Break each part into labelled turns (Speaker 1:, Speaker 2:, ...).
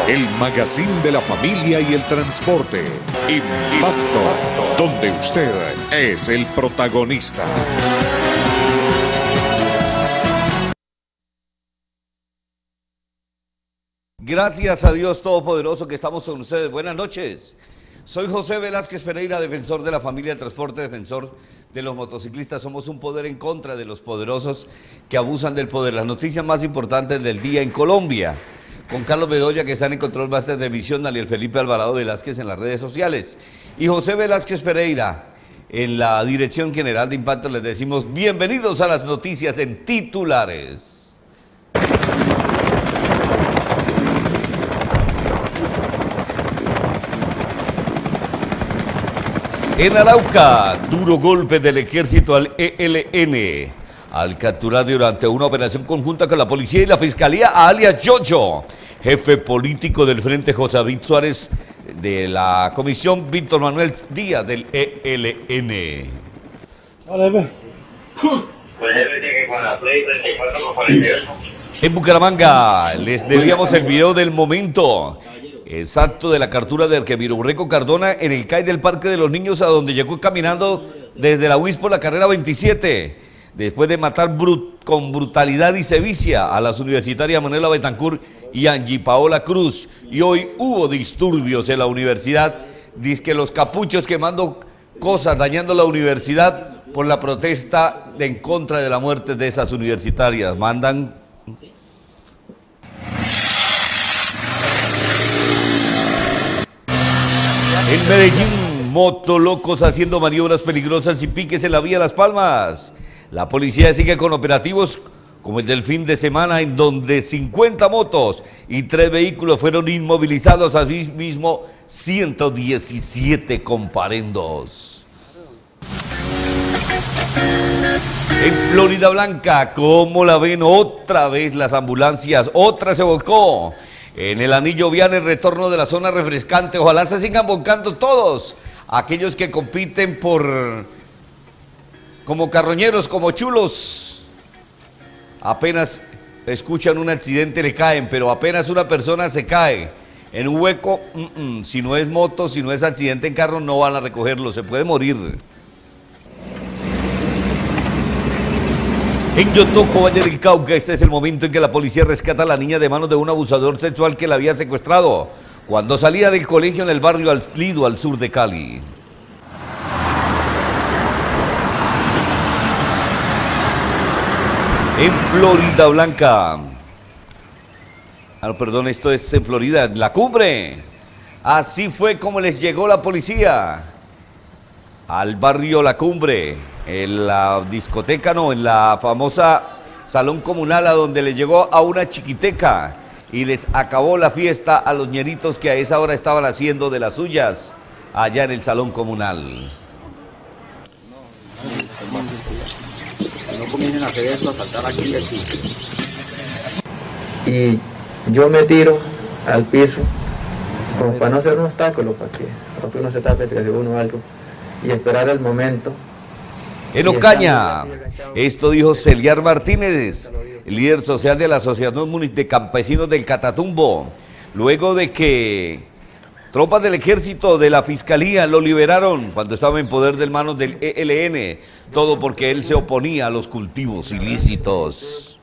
Speaker 1: el magazine de la familia y el transporte. Impacto, donde usted es el protagonista.
Speaker 2: Gracias a Dios Todopoderoso que estamos con ustedes. Buenas noches. Soy José Velázquez Pereira, defensor de la familia de transporte, defensor de los motociclistas. Somos un poder en contra de los poderosos que abusan del poder. Las noticias más importantes del día en Colombia. Con Carlos Bedoya, que está en el control máster de emisión, Daniel Felipe Alvarado Velázquez en las redes sociales. Y José Velázquez Pereira en la dirección general de Impacto. Les decimos bienvenidos a las noticias en titulares. En Arauca, duro golpe del ejército al ELN, al capturar durante una operación conjunta con la policía y la fiscalía a alias Yoyo, jefe político del Frente José David Suárez, de la comisión Víctor Manuel Díaz del ELN. En Bucaramanga, les debíamos el video del momento exacto de la captura de Arquemiro Urreco Cardona en el CAI del Parque de los Niños, a donde llegó caminando desde la UIS por la carrera 27, después de matar con brutalidad y sevicia a las universitarias Manuela Betancourt y Angie Paola Cruz. Y hoy hubo disturbios en la universidad, dizque los capuchos quemando cosas, dañando la universidad por la protesta en contra de la muerte de esas universitarias. Mandan... En Medellín, motolocos haciendo maniobras peligrosas y piques en la vía Las Palmas. La policía sigue con operativos como el del fin de semana, en donde 50 motos y 3 vehículos fueron inmovilizados, así mismo 117 comparendos. En Florida Blanca, ¿cómo la ven? Otra vez las ambulancias, otra se volcó. En el anillo vial, el retorno de la zona refrescante. Ojalá se sigan volcando todos aquellos que compiten como carroñeros, como chulos. Apenas escuchan un accidente le caen, pero apenas una persona se cae en un hueco, si no es moto, si no es accidente en carro, no van a recogerlo, se puede morir. En Yotoco, Valle del Cauca, este es el momento en que la policía rescata a la niña de manos de un abusador sexual que la había secuestrado cuando salía del colegio en el barrio Lido, al sur de Cali. En Florida Blanca, perdón, esto es en Florida, en La Cumbre. Así fue como les llegó la policía al barrio La Cumbre, en la discoteca, no, en la famosa salón comunal, a donde le llegó a una chiquiteca y les acabó la fiesta a los ñeritos que a esa hora estaban haciendo de las suyas allá en el salón comunal.
Speaker 3: No comiencen a hacer eso, a saltar aquí y aquí.
Speaker 4: Y yo me tiro al piso, como para no hacer un obstáculo, para que uno se tape, que uno algo, y esperar el momento.
Speaker 2: En Ocaña, esto dijo Celiar Martínez, líder social de la Asociación de Campesinos del Catatumbo, luego de que tropas del ejército de la fiscalía lo liberaron cuando estaba en poder de manos del ELN, todo porque él se oponía a los cultivos ilícitos.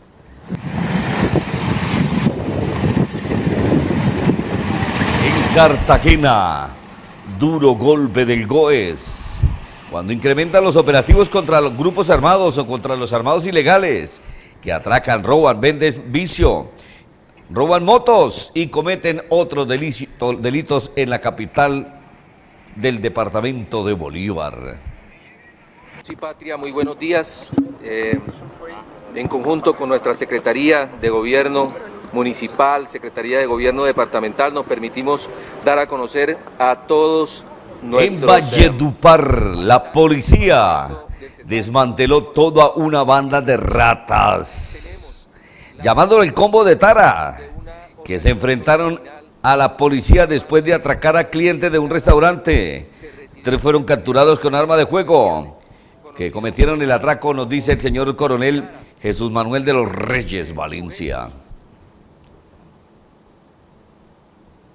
Speaker 2: En Cartagena, duro golpe del GOES. Cuando incrementan los operativos contra los grupos armados o contra los armados ilegales que atracan, roban, venden vicio, roban motos y cometen otros delitos en la capital del departamento de Bolívar.
Speaker 5: Sí, Patria, muy buenos días. En conjunto con nuestra Secretaría de Gobierno Municipal, Secretaría de Gobierno Departamental, nos permitimos dar a conocer a todos nuestros...
Speaker 2: En Valledupar, la policía desmanteló toda una banda de ratas, llamándolo el combo de Tara, que se enfrentaron a la policía después de atracar a clientes de un restaurante. 3 fueron capturados con arma de fuego, que cometieron el atraco, nos dice el señor coronel Jesús Manuel de los Reyes Valencia.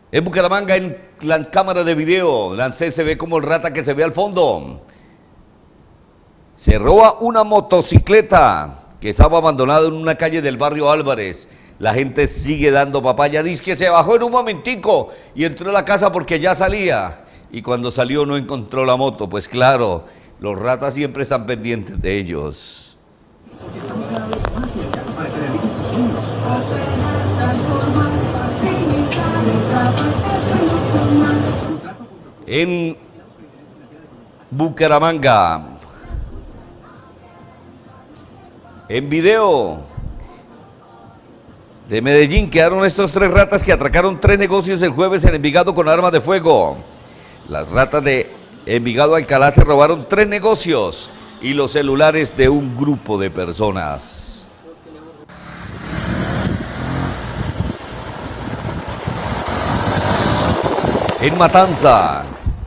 Speaker 2: En Bucaramanga, en la cámara de video, se ve como el rata que se ve al fondo. Se roba una motocicleta que estaba abandonada en una calle del barrio Álvarez. La gente sigue dando papaya. Dice que se bajó en un momentico y entró a la casa porque ya salía. Y cuando salió no encontró la moto. Pues claro, los ratas siempre están pendientes de ellos. En Bucaramanga, en video de Medellín, quedaron estos 3 ratas que atracaron 3 negocios el jueves en Envigado con armas de fuego. Las ratas de Envigado Alcalá se robaron 3 negocios y los celulares de un grupo de personas. En Matanza,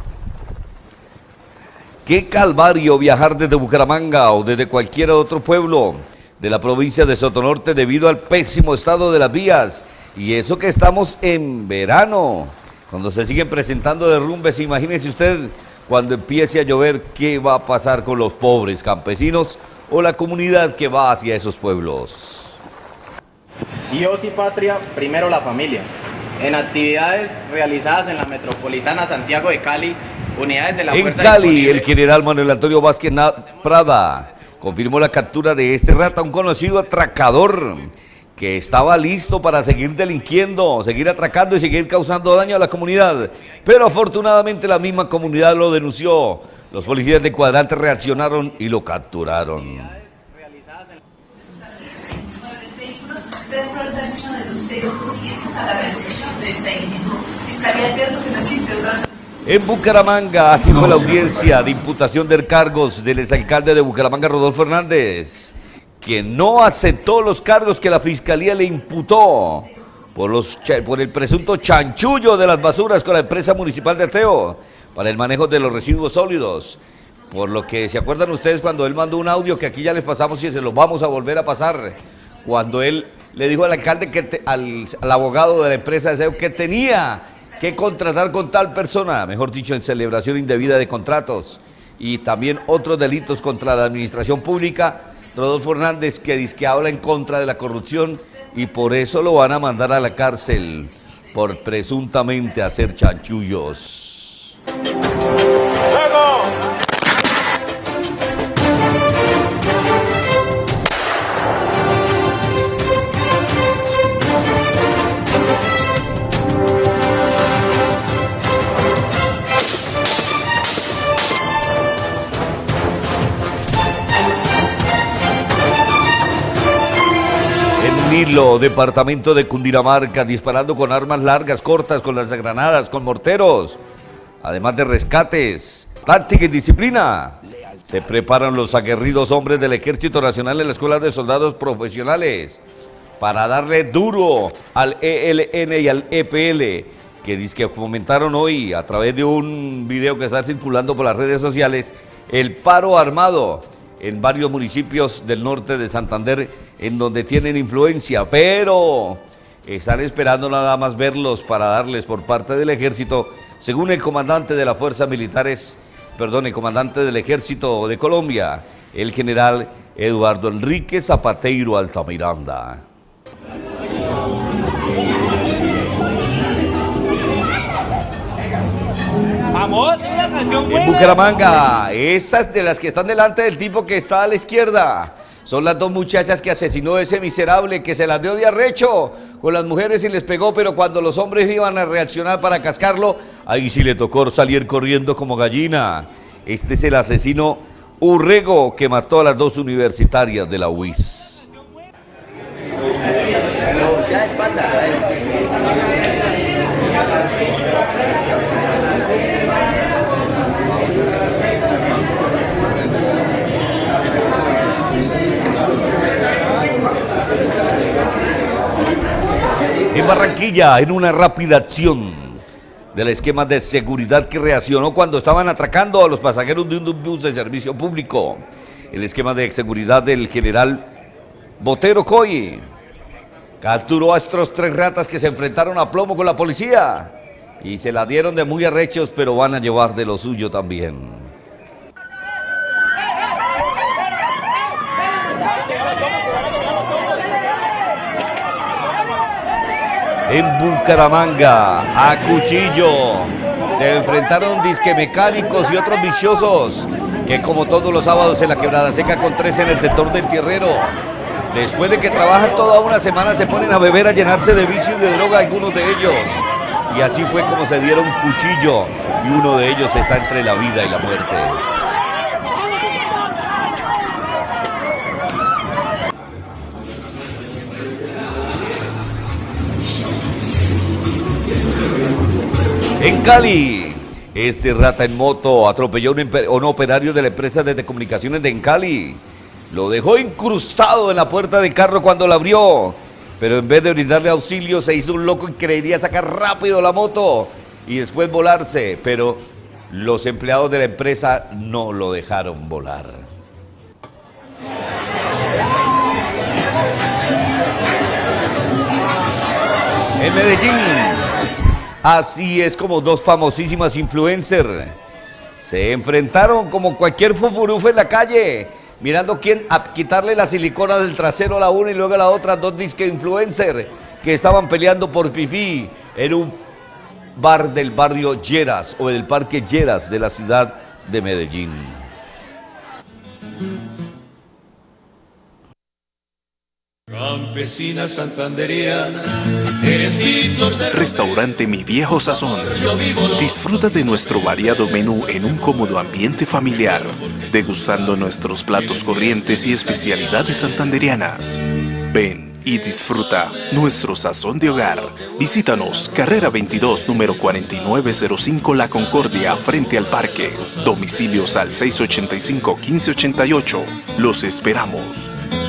Speaker 2: qué calvario viajar desde Bucaramanga o desde cualquier otro pueblo de la provincia de Sotonorte debido al pésimo estado de las vías. Y eso que estamos en verano, cuando se siguen presentando derrumbes. Imagínese usted cuando empiece a llover, qué va a pasar con los pobres campesinos o la comunidad que va hacia esos pueblos.
Speaker 6: Dios y patria, primero la familia. En actividades realizadas en la metropolitana Santiago de Cali, unidades de la
Speaker 2: En
Speaker 6: Fuerza
Speaker 2: Cali,
Speaker 6: Disponible.
Speaker 2: el general Manuel Antonio Vázquez Prada confirmó la captura de este rata, un conocido atracador que estaba listo para seguir delinquiendo, seguir atracando y seguir causando daño a la comunidad. Pero afortunadamente la misma comunidad lo denunció. Los policías de cuadrante reaccionaron y lo capturaron.
Speaker 7: Dentro del término de los 6 meses siguientes a la realización de esta diligencia. Fiscalía advierte que no existe otra solución.
Speaker 2: En Bucaramanga, así fue la audiencia de imputación de cargos del exalcalde de Bucaramanga, Rodolfo Hernández, que no aceptó los cargos que la fiscalía le imputó por el presunto chanchullo de las basuras con la empresa municipal de aseo para el manejo de los residuos sólidos. Por lo que se acuerdan ustedes cuando él mandó un audio que aquí ya les pasamos y se los vamos a volver a pasar, cuando él le dijo al alcalde, al abogado de la empresa de aseo, que tenía que contratar con tal persona, mejor dicho, en celebración indebida de contratos y también otros delitos contra la administración pública. Rodolfo Hernández, que dice que habla en contra de la corrupción y por eso lo van a mandar a la cárcel por presuntamente hacer chanchullos. Nilo, departamento de Cundinamarca, disparando con armas largas, cortas, con lanzagranadas, con morteros, además de rescates, táctica y disciplina. Se preparan los aguerridos hombres del Ejército Nacional en la Escuela de Soldados Profesionales para darle duro al ELN y al EPL, que dice que fomentaron hoy a través de un video que está circulando por las redes sociales el paro armado en varios municipios del norte de Santander, en donde tienen influencia, pero están esperando nada más verlos para darles por parte del ejército, según el comandante de las fuerzas militares, el comandante del ejército de Colombia, el general Eduardo Enrique Zapateiro Altamiranda. En Bucaramanga, esas de las que están delante del tipo que está a la izquierda, son las 2 muchachas que asesinó ese miserable, que se las dio de arrecho con las mujeres y les pegó, pero cuando los hombres iban a reaccionar para cascarlo, ahí sí le tocó salir corriendo como gallina. Este es el asesino Urrego que mató a las 2 universitarias de la UIS. En Barranquilla, en una rápida acción del esquema de seguridad que reaccionó cuando estaban atracando a los pasajeros de un bus de servicio público. El esquema de seguridad del general Botero Coy capturó a estos 3 ratas que se enfrentaron a plomo con la policía. y se la dieron de muy arrechos, pero van a llevar de lo suyo también. En Bucaramanga, a cuchillo, se enfrentaron disque mecánicos y otros viciosos, que como todos los sábados en la Quebrada Seca con 13 en el sector del Tierrero. Después de que trabajan toda una semana, se ponen a beber, a llenarse de vicio y de droga algunos de ellos. Y así fue como se dieron cuchillo, y uno de ellos está entre la vida y la muerte. En Cali, este rata en moto atropelló a un operario de la empresa de telecomunicaciones de Cali. Lo dejó incrustado en la puerta del carro cuando la abrió, pero en vez de brindarle auxilio se hizo un loco y creería sacar rápido la moto y después volarse, pero los empleados de la empresa no lo dejaron volar. En Medellín, así es como dos famosísimas influencers se enfrentaron como cualquier fufurufo en la calle, mirando quién a quitarle la silicona del trasero a la una y luego a la otra, dos disque influencers que estaban peleando por pipí en un bar del barrio Lleras o del Parque Lleras de la ciudad de Medellín.
Speaker 8: Campesina santanderiana, eres mi flor de... Restaurante Mi Viejo Sazón. Disfruta de nuestro variado menú en un cómodo ambiente familiar, degustando nuestros platos corrientes y especialidades santanderianas. Ven y disfruta nuestro sazón de hogar. Visítanos, carrera 22, número 4905 La Concordia, frente al parque. Domicilios al 685-1588. Los esperamos.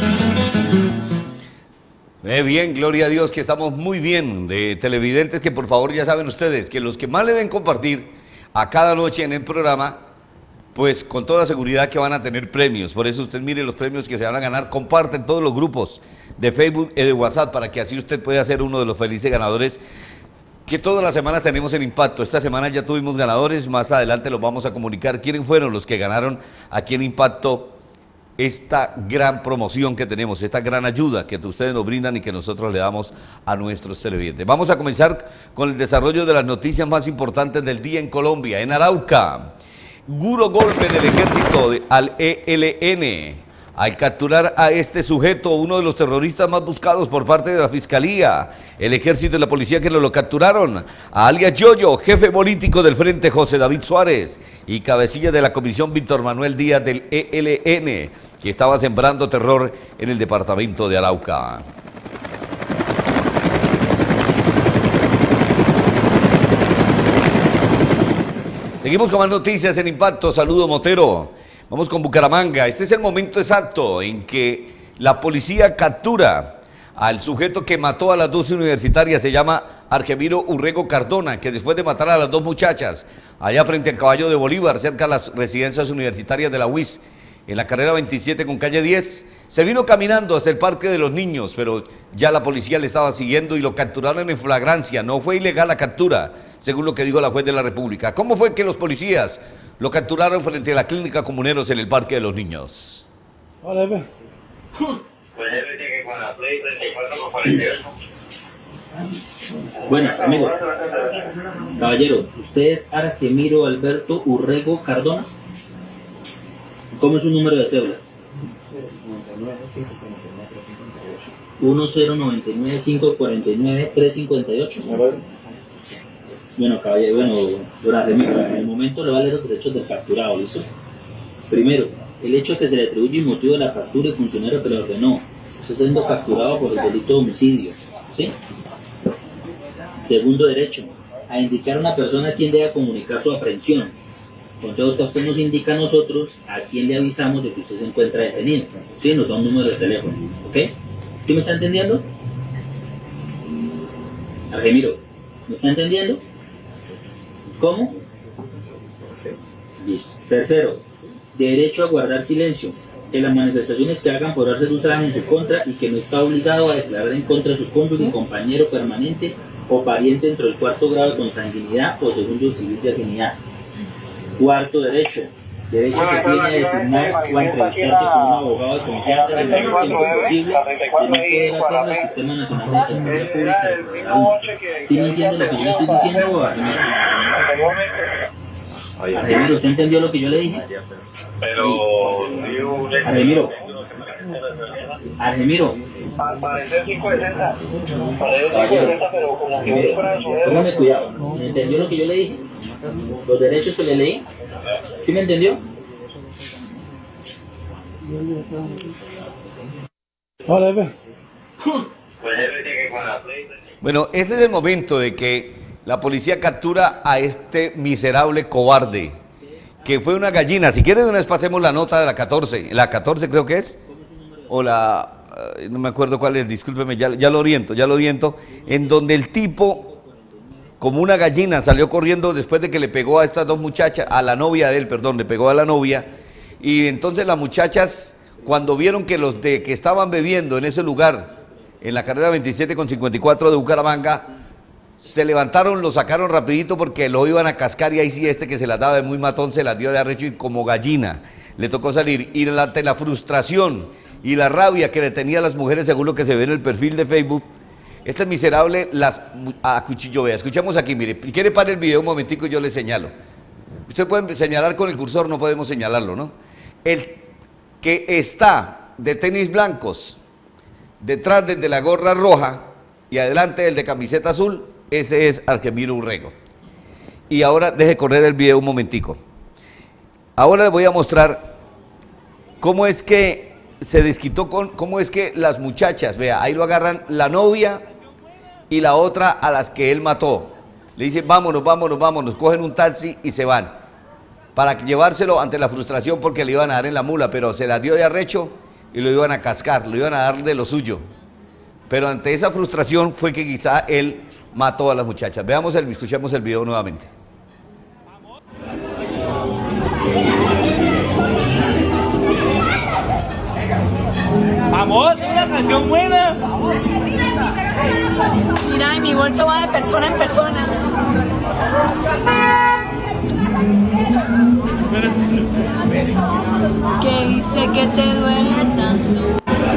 Speaker 2: Bien, gloria a Dios que estamos muy bien de televidentes, que por favor ya saben ustedes que los que más le den compartir a cada noche en el programa, pues con toda seguridad que van a tener premios. Por eso usted mire los premios que se van a ganar, comparten todos los grupos de Facebook y de WhatsApp para que así usted pueda ser uno de los felices ganadores que todas las semanas tenemos en Impacto. Esta semana ya tuvimos ganadores, más adelante los vamos a comunicar quiénes fueron los que ganaron aquí en Impacto esta gran promoción que tenemos, esta gran ayuda que ustedes nos brindan y que nosotros le damos a nuestros televidentes. Vamos a comenzar con el desarrollo de las noticias más importantes del día en Colombia. En Arauca, duro golpe del ejército al ELN al capturar a este sujeto, uno de los terroristas más buscados por parte de la Fiscalía, el ejército y la policía que lo capturaron, a alias Yoyo, jefe político del Frente José David Suárez y cabecilla de la comisión Víctor Manuel Díaz del ELN, que estaba sembrando terror en el departamento de Arauca. Seguimos con más noticias en Impacto. Saludo Motero. Vamos con Bucaramanga. Este es el momento exacto en que la policía captura al sujeto que mató a las dos universitarias. Se llama Argemiro Urrego Cardona, que después de matar a las dos muchachas allá frente al Caballo de Bolívar, cerca de las residencias universitarias de la UIS, en la carrera 27 con calle 10, se vino caminando hasta el Parque de los Niños, pero ya la policía le estaba siguiendo y lo capturaron en flagrancia. No fue ilegal la captura, según lo que dijo la juez de la República. ¿Cómo fue que los policías lo capturaron frente a la clínica Comuneros en el Parque de los Niños?
Speaker 9: Buenas, amigo. Caballero, ¿usted es Argemiro Alberto Urrego Cardona? ¿Cómo es su número de cédula? 1099-549-358. Bueno, caballero, don Argemiro, en el momento le va a leer los derechos del capturado, ¿listo? Primero, el hecho que se le atribuye el motivo de la captura y funcionario que le ordenó. Usted está siendo capturado por el delito de homicidio, ¿sí? Segundo derecho, a indicar a una persona a quien debe comunicar su aprehensión. Con todo, usted nos indica a nosotros a quién le avisamos de que usted se encuentra detenido. ¿Sí? Nos da un número de teléfono. ¿Ok? ¿Sí me está entendiendo? Argemiro, ¿me está entendiendo? ¿Cómo? Listo. Tercero, derecho a guardar silencio. Que las manifestaciones que hagan podrán ser usadas en su contra y que no está obligado a declarar en contra de su cónyuge, compañero permanente o pariente dentro del cuarto grado de consanguinidad o segundo civil de afinidad. Cuarto derecho, derecho que tiene a designar o a entrevistarse con un abogado de confianza en el menor tiempo posible, de no poder hacerlo el Sistema Nacional de Defensoría Pública. ¿Sí me entiende lo que yo le estoy diciendo, Argemiro? Argemiro, ¿usted entendió lo que yo le dije? Argemiro. Argemiro.
Speaker 10: Parece 560. Parece 560, pero como que un brazo.
Speaker 9: Póngame cuidado. ¿Me entendió lo que yo le dije? Los derechos que le leí. ¿Sí me entendió?
Speaker 2: Bueno, este es el momento de que la policía captura a este miserable cobarde, que fue una gallina. Si quieren, de una vez pasemos la nota de la 14. La 14 creo que es, o la... no me acuerdo cuál es, discúlpeme, ya lo oriento, en donde el tipo, como una gallina, salió corriendo después de que le pegó a estas dos muchachas, a la novia de él, perdón, le pegó a la novia, y entonces las muchachas, cuando vieron que los de que estaban bebiendo en ese lugar, en la carrera 27 con 54 de Bucaramanga, se levantaron, lo sacaron rapidito porque lo iban a cascar, y ahí sí este que se las daba de muy matón se las dio de arrecho y como gallina le tocó salir. Y ante la frustración y la rabia que le tenía a las mujeres, según lo que se ve en el perfil de Facebook, este miserable las acuchilló. Vea, escuchamos aquí, mire, quiere parar el video un momentico y yo le señalo. Usted puede señalar con el cursor, no podemos señalarlo, ¿no? El que está de tenis blancos, detrás del de la gorra roja y adelante el de camiseta azul, ese es Argemiro Urrego. Y ahora deje correr el video un momentico. Ahora le voy a mostrar cómo es que se desquitó cómo es que las muchachas, vea, ahí lo agarran la novia y la otra a las que él mató. Le dicen, vámonos, vámonos, vámonos, cogen un taxi y se van. Para llevárselo ante la frustración porque le iban a dar en la mula, pero se las dio de arrecho y lo iban a cascar, lo iban a dar de lo suyo. Pero ante esa frustración fue que quizá él mató a las muchachas. Escuchemos el video nuevamente.
Speaker 11: Amor, una canción buena.
Speaker 7: Mira, mi bolso va de persona en persona. ¿Qué hice que te duele tanto?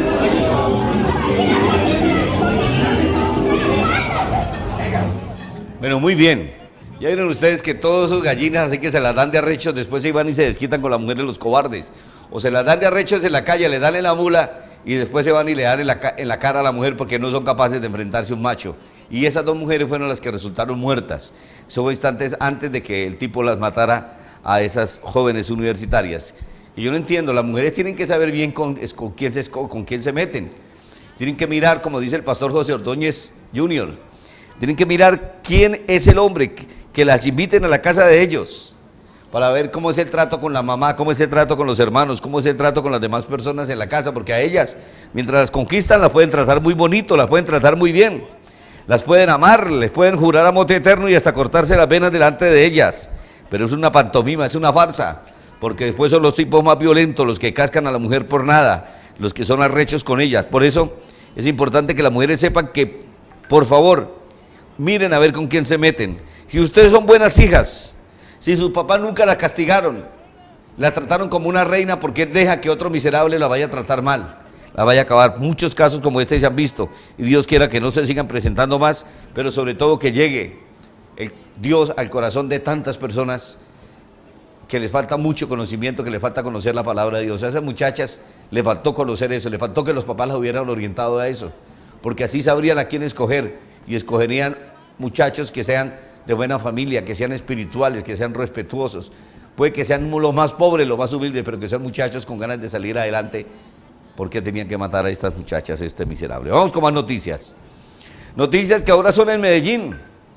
Speaker 2: Bueno, muy bien. Ya vieron ustedes que todos esos gallinas así que se las dan de arrechos, después se van y se desquitan con la mujer de los cobardes. O se las dan de arrechos en la calle, le dan en la mula y después se van y le dan en la cara a la mujer porque no son capaces de enfrentarse a un macho. Y esas dos mujeres fueron las que resultaron muertas. Eso fue instantes antes de que el tipo las matara a esas jóvenes universitarias. Y yo no entiendo, las mujeres tienen que saber bien con quién se meten. Tienen que mirar, como dice el pastor José Ordóñez Jr., tienen que mirar quién es el hombre, que las inviten a la casa de ellos, para ver cómo es el trato con la mamá, cómo es el trato con los hermanos, cómo es el trato con las demás personas en la casa, porque a ellas, mientras las conquistan, las pueden tratar muy bonito, las pueden tratar muy bien, las pueden amar, les pueden jurar amor eterno y hasta cortarse las venas delante de ellas, pero es una pantomima, es una farsa, porque después son los tipos más violentos, los que cascan a la mujer por nada, los que son arrechos con ellas. Por eso es importante que las mujeres sepan que, por favor, miren a ver con quién se meten. Si ustedes son buenas hijas, si sus papás nunca la castigaron, la trataron como una reina, porque deja que otro miserable la vaya a tratar mal, la vaya a acabar. Muchos casos como este se han visto y Dios quiera que no se sigan presentando más, pero sobre todo que llegue el Dios al corazón de tantas personas que les falta mucho conocimiento, que les falta conocer la palabra de Dios. A esas muchachas les faltó conocer eso, les faltó que los papás las hubieran orientado a eso, porque así sabrían a quién escoger y escogerían muchachos que sean de buena familia, que sean espirituales, que sean respetuosos. Puede que sean los más pobres, los más humildes, pero que sean muchachos con ganas de salir adelante. ¿Por qué tenían que matar a estas muchachas, este miserable? Vamos con más noticias. Noticias que ahora son en Medellín.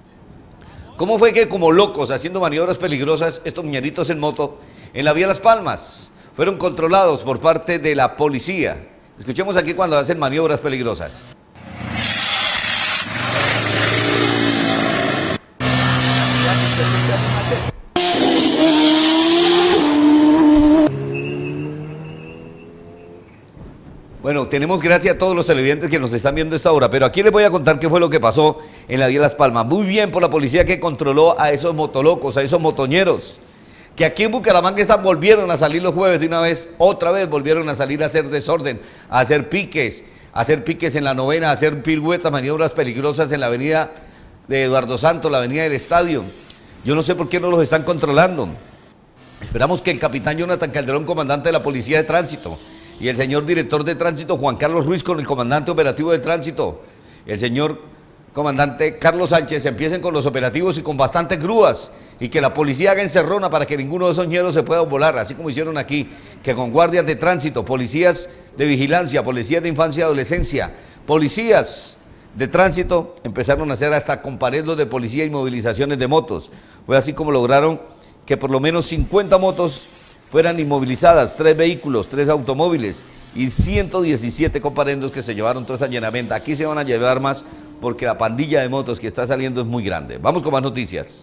Speaker 2: ¿Cómo fue que como locos, haciendo maniobras peligrosas, estos muñeritos en moto, en la vía Las Palmas, fueron controlados por parte de la policía? Escuchemos aquí cuando hacen maniobras peligrosas. Bueno, tenemos gracias a todos los televidentes que nos están viendo a esta hora, pero aquí les voy a contar qué fue lo que pasó en la vía Las Palmas. Muy bien por la policía que controló a esos motolocos, a esos motoñeros, que aquí en Bucaramanga volvieron a salir los jueves de una vez, otra vez volvieron a salir a hacer desorden, a hacer piques en la novena, a hacer piruetas, maniobras peligrosas en la avenida de Eduardo Santos, la avenida del Estadio. Yo no sé por qué no los están controlando. Esperamos que el capitán Jonathan Calderón, comandante de la Policía de Tránsito, y el señor director de Tránsito, Juan Carlos Ruiz, con el comandante operativo de Tránsito, el señor comandante Carlos Sánchez, empiecen con los operativos y con bastantes grúas, y que la policía haga encerrona para que ninguno de esos ñeros se pueda volar, así como hicieron aquí, que con guardias de tránsito, policías de vigilancia, policías de infancia y adolescencia, policías de tránsito, empezaron a hacer hasta con paredos de policía y movilizaciones de motos. Fue así como lograron que por lo menos 50 motos fueran inmovilizadas, 3 vehículos, 3 automóviles y 117 comparendos que se llevaron toda esa llenamenta. Aquí se van a llevar más porque la pandilla de motos que está saliendo es muy grande. Vamos con más noticias.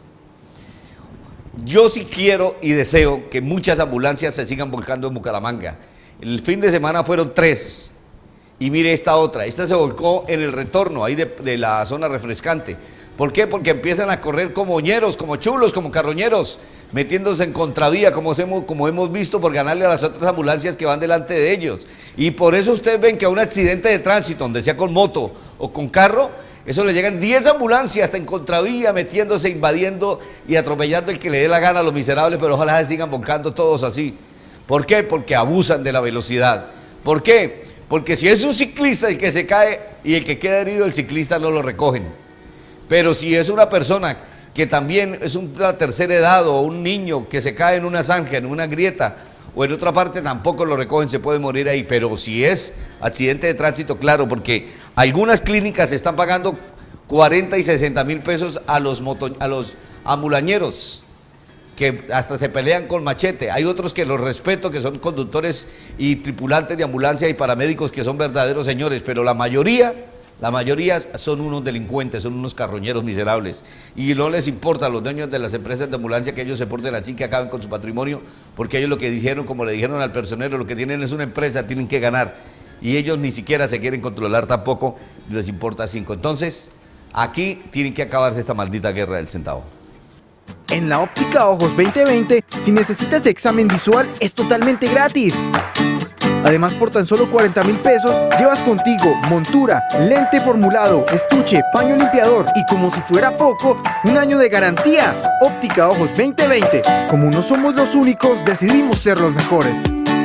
Speaker 2: Yo sí quiero y deseo que muchas ambulancias se sigan volcando en Bucaramanga. El fin de semana fueron 3 y mire esta otra. Esta se volcó en el retorno ahí de la zona refrescante. ¿Por qué? Porque empiezan a correr como ñeros, como chulos, como carroñeros, metiéndose en contravía, como hemos visto, por ganarle a las otras ambulancias que van delante de ellos. Y por eso ustedes ven que a un accidente de tránsito, donde sea con moto o con carro, eso le llegan 10 ambulancias hasta en contravía, metiéndose, invadiendo y atropellando el que le dé la gana a los miserables, pero ojalá se sigan volcando todos así. ¿Por qué? Porque abusan de la velocidad. ¿Por qué? Porque si es un ciclista el que se cae y el que queda herido, el ciclista no lo recogen. Pero si es una persona que también es una tercera edad o un niño que se cae en una zanja, en una grieta o en otra parte, tampoco lo recogen, se puede morir ahí. Pero si es accidente de tránsito, claro, porque algunas clínicas están pagando 40 y 60 mil pesos a los ambulañeros, que hasta se pelean con machete. Hay otros que los respeto, que son conductores y tripulantes de ambulancia y paramédicos, que son verdaderos señores, pero la mayoría son unos delincuentes, son unos carroñeros miserables, y no les importa a los dueños de las empresas de ambulancia que ellos se porten así, que acaben con su patrimonio, porque ellos lo que dijeron, como le dijeron al personero, lo que tienen es una empresa, tienen que ganar, y ellos ni siquiera se quieren controlar tampoco, les importa 5. Entonces, aquí tienen que acabarse esta maldita guerra del centavo.
Speaker 11: En la Óptica Ojos 2020, si necesitas examen visual, es totalmente gratis. Además, por tan solo 40 mil pesos, llevas contigo montura, lente formulado, estuche, paño limpiador y, como si fuera poco, un año de garantía. Óptica Ojos 2020. Como no somos los únicos, decidimos ser los mejores.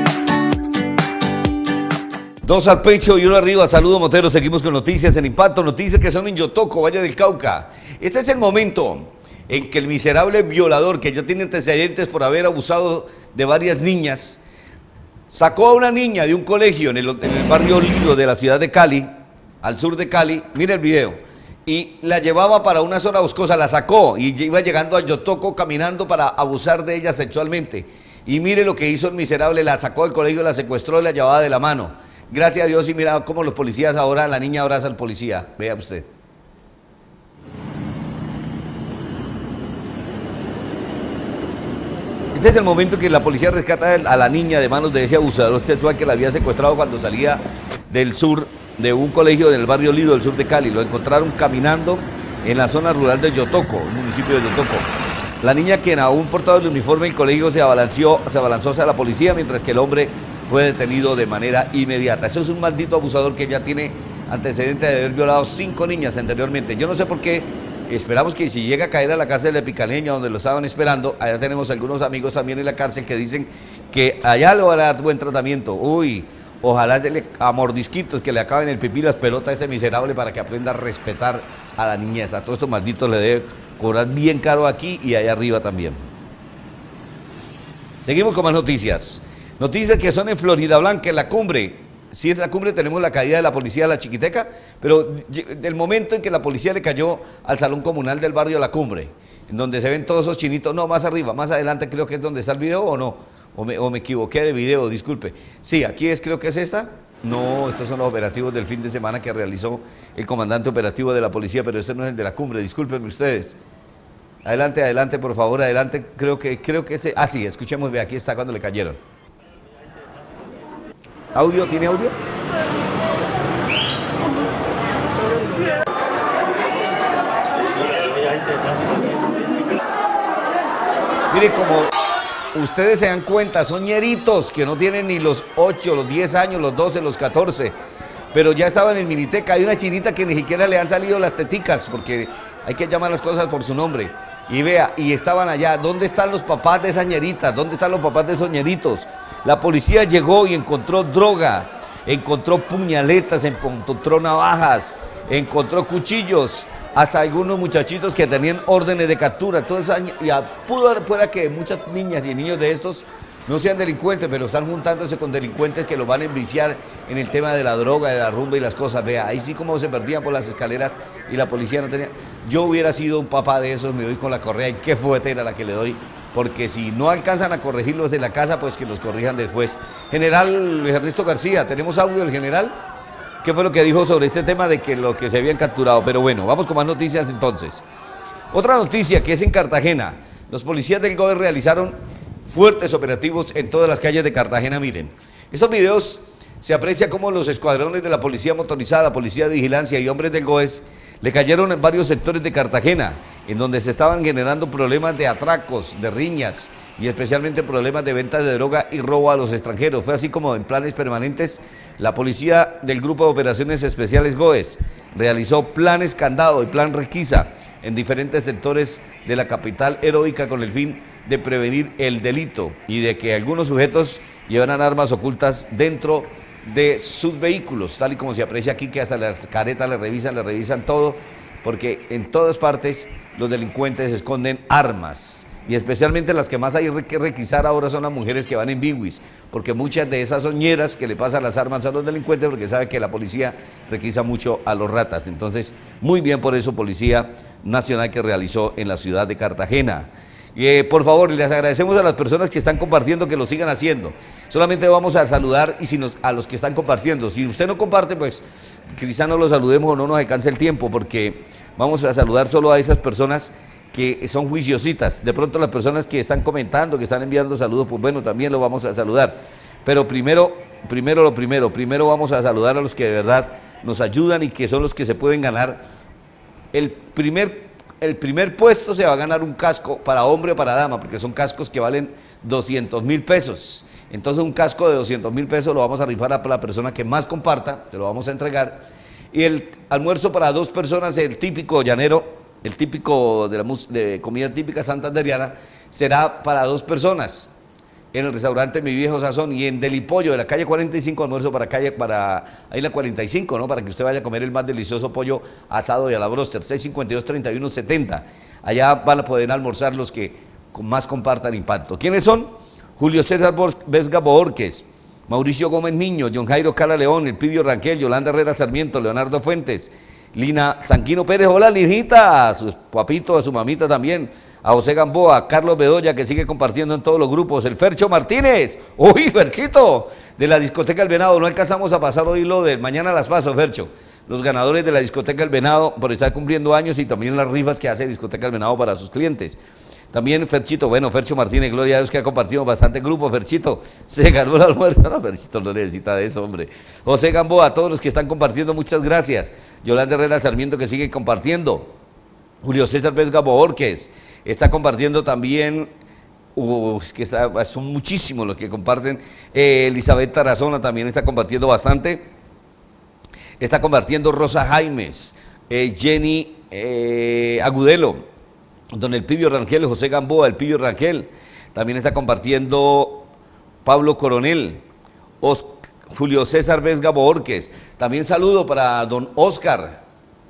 Speaker 2: 2 al pecho y 1 arriba. Saludos, moteros. Seguimos con noticias en Impacto. Noticias que son en Yotoco, Valle del Cauca. Este es el momento en que el miserable violador, que ya tiene antecedentes por haber abusado de varias niñas, sacó a una niña de un colegio en el barrio Lido de la ciudad de Cali, al sur de Cali, mire el video, y la llevaba para una zona boscosa, la sacó y iba llegando a Yotoco caminando para abusar de ella sexualmente. Y mire lo que hizo el miserable, la sacó del colegio, la secuestró y la llevaba de la mano. Gracias a Dios, y mira cómo los policías ahora, la niña abraza al policía, vea usted. Este es el momento que la policía rescata a la niña de manos de ese abusador sexual que la había secuestrado cuando salía del sur, de un colegio del barrio Lido del sur de Cali. Lo encontraron caminando en la zona rural de Yotoco, el municipio de Yotoco. La niña, quien aún portaba el uniforme del colegio, se abalanzó hacia la policía, mientras que el hombre fue detenido de manera inmediata. Eso es un maldito abusador que ya tiene antecedentes de haber violado 5 niñas anteriormente. Yo no sé por qué. Esperamos que si llega a caer a la cárcel de Picaleña, donde lo estaban esperando, allá tenemos algunos amigos también en la cárcel que dicen que allá le van a dar buen tratamiento. Uy, ojalá se le a mordisquitos que le acaben el pipí las pelotas a este miserable para que aprenda a respetar a la niñez. A todos estos malditos le debe cobrar bien caro aquí y allá arriba también. Seguimos con más noticias. Noticias que son en Florida Blanca, en la cumbre. Sí, en la cumbre tenemos la caída de la policía de la Chiquiteca, pero del momento en que la policía le cayó al salón comunal del barrio La Cumbre, en donde se ven todos esos chinitos, no, más arriba, más adelante creo que es donde está el video, ¿o no? O me equivoqué de video, disculpe. Sí, aquí es, creo que es esta. No, estos son los operativos del fin de semana que realizó el comandante operativo de la policía, pero este no es el de La Cumbre, discúlpenme ustedes. Adelante, adelante, por favor, adelante, creo que este, sí, escuchemos, ve, aquí está cuando le cayeron. ¿Audio? ¿Tiene audio? Mire, como ustedes se dan cuenta, son ñeritos que no tienen ni los 8, los 10 años, los 12, los 14, pero ya estaban en Miniteca. Hay una chinita que ni siquiera le han salido las teticas, porque hay que llamar las cosas por su nombre. Y vea, y estaban allá. ¿Dónde están los papás de esas ñeritas? ¿Dónde están los papás de esos ñeritos? La policía llegó y encontró droga, encontró puñaletas, encontró navajas, encontró cuchillos, hasta algunos muchachitos que tenían órdenes de captura. Entonces, pueda que muchas niñas y niños de estos no sean delincuentes, pero están juntándose con delincuentes que los van a enviciar en el tema de la droga, de la rumba y las cosas. Vea, ahí sí como se perdían por las escaleras y la policía no tenía. Yo hubiera sido un papá de esos, me doy con la correa y qué fuetera la que le doy, porque si no alcanzan a corregirlos en la casa, pues que los corrijan después. General Ernesto García, ¿tenemos audio del general? ¿Qué fue lo que dijo sobre este tema de que lo que se habían capturado? Pero bueno, vamos con más noticias entonces. Otra noticia que es en Cartagena. Los policías del GOES realizaron fuertes operativos en todas las calles de Cartagena. Miren, estos videos se aprecia cómo los escuadrones de la policía motorizada, policía de vigilancia y hombres del GOES le cayeron en varios sectores de Cartagena, en donde se estaban generando problemas de atracos, de riñas y especialmente problemas de venta de droga y robo a los extranjeros. Fue así como en planes permanentes la policía del Grupo de Operaciones Especiales GOES realizó planes candado y plan requisa en diferentes sectores de la capital heroica con el fin de prevenir el delito y de que algunos sujetos llevaran armas ocultas dentro de sus vehículos, tal y como se aprecia aquí, que hasta las caretas le revisan todo, porque en todas partes los delincuentes esconden armas, y especialmente las que más hay que requisar ahora son las mujeres que van en biwis, porque muchas de esas soñeras que le pasan las armas a los delincuentes, porque sabe que la policía requisa mucho a los ratas. Entonces, muy bien por eso, Policía Nacional, que realizó en la ciudad de Cartagena. Por favor, les agradecemos a las personas que están compartiendo que lo sigan haciendo. Solamente vamos a saludar a los que están compartiendo. Si usted no comparte, pues quizá no lo saludemos o no nos alcance el tiempo, porque vamos a saludar solo a esas personas que son juiciositas. De pronto las personas que están comentando, que están enviando saludos, pues bueno, también lo vamos a saludar. Pero primero vamos a saludar a los que de verdad nos ayudan y que son los que se pueden ganar. El primer puesto se va a ganar un casco para hombre o para dama, porque son cascos que valen 200.000 pesos. Entonces un casco de 200.000 pesos lo vamos a rifar a la persona que más comparta, te lo vamos a entregar. Y el almuerzo para 2 personas, el típico llanero, el típico de comida típica santanderiana, será para 2 personas en el restaurante Mi Viejo Sazón, y en Delipollo de la calle 45, almuerzo para ahí la 45, ¿no? Para que usted vaya a comer el más delicioso pollo asado y a la broster, 652-3170. Allá van a poder almorzar los que más compartan impacto. ¿Quiénes son? Julio César Vesga Boorques, Mauricio Gómez Niño, John Jairo Cala León, Elpidio Rangel, Yolanda Herrera Sarmiento, Leonardo Fuentes, Lina Sanquino Pérez, hola Linita, a su papito, a su mamita también, a José Gamboa, a Carlos Bedoya, que sigue compartiendo en todos los grupos, el Fercho Martínez, uy, Ferchito, de la discoteca El Venado. No alcanzamos a pasar hoy lo de mañana las paso, Fercho, los ganadores de la discoteca El Venado por estar cumpliendo años, y también las rifas que hace discoteca El Venado para sus clientes. También Ferchito, bueno, Fercho Martínez, gloria a Dios que ha compartido bastante grupo. Ferchito, se ganó el almuerzo. No, Ferchito no necesita de eso, hombre. José Gamboa, a todos los que están compartiendo, muchas gracias. Yolanda Herrera Sarmiento, que sigue compartiendo. Julio César Vesga Boorques está compartiendo también. Son muchísimos los que comparten. Elizabeth Tarazona también está compartiendo bastante. Está compartiendo Rosa Jaimes, Jenny Agudelo, don Elpidio Rangel, José Gamboa, Elpidio Rangel. También está compartiendo Pablo Coronel, Julio César Vesga Boorques. También saludo para don Oscar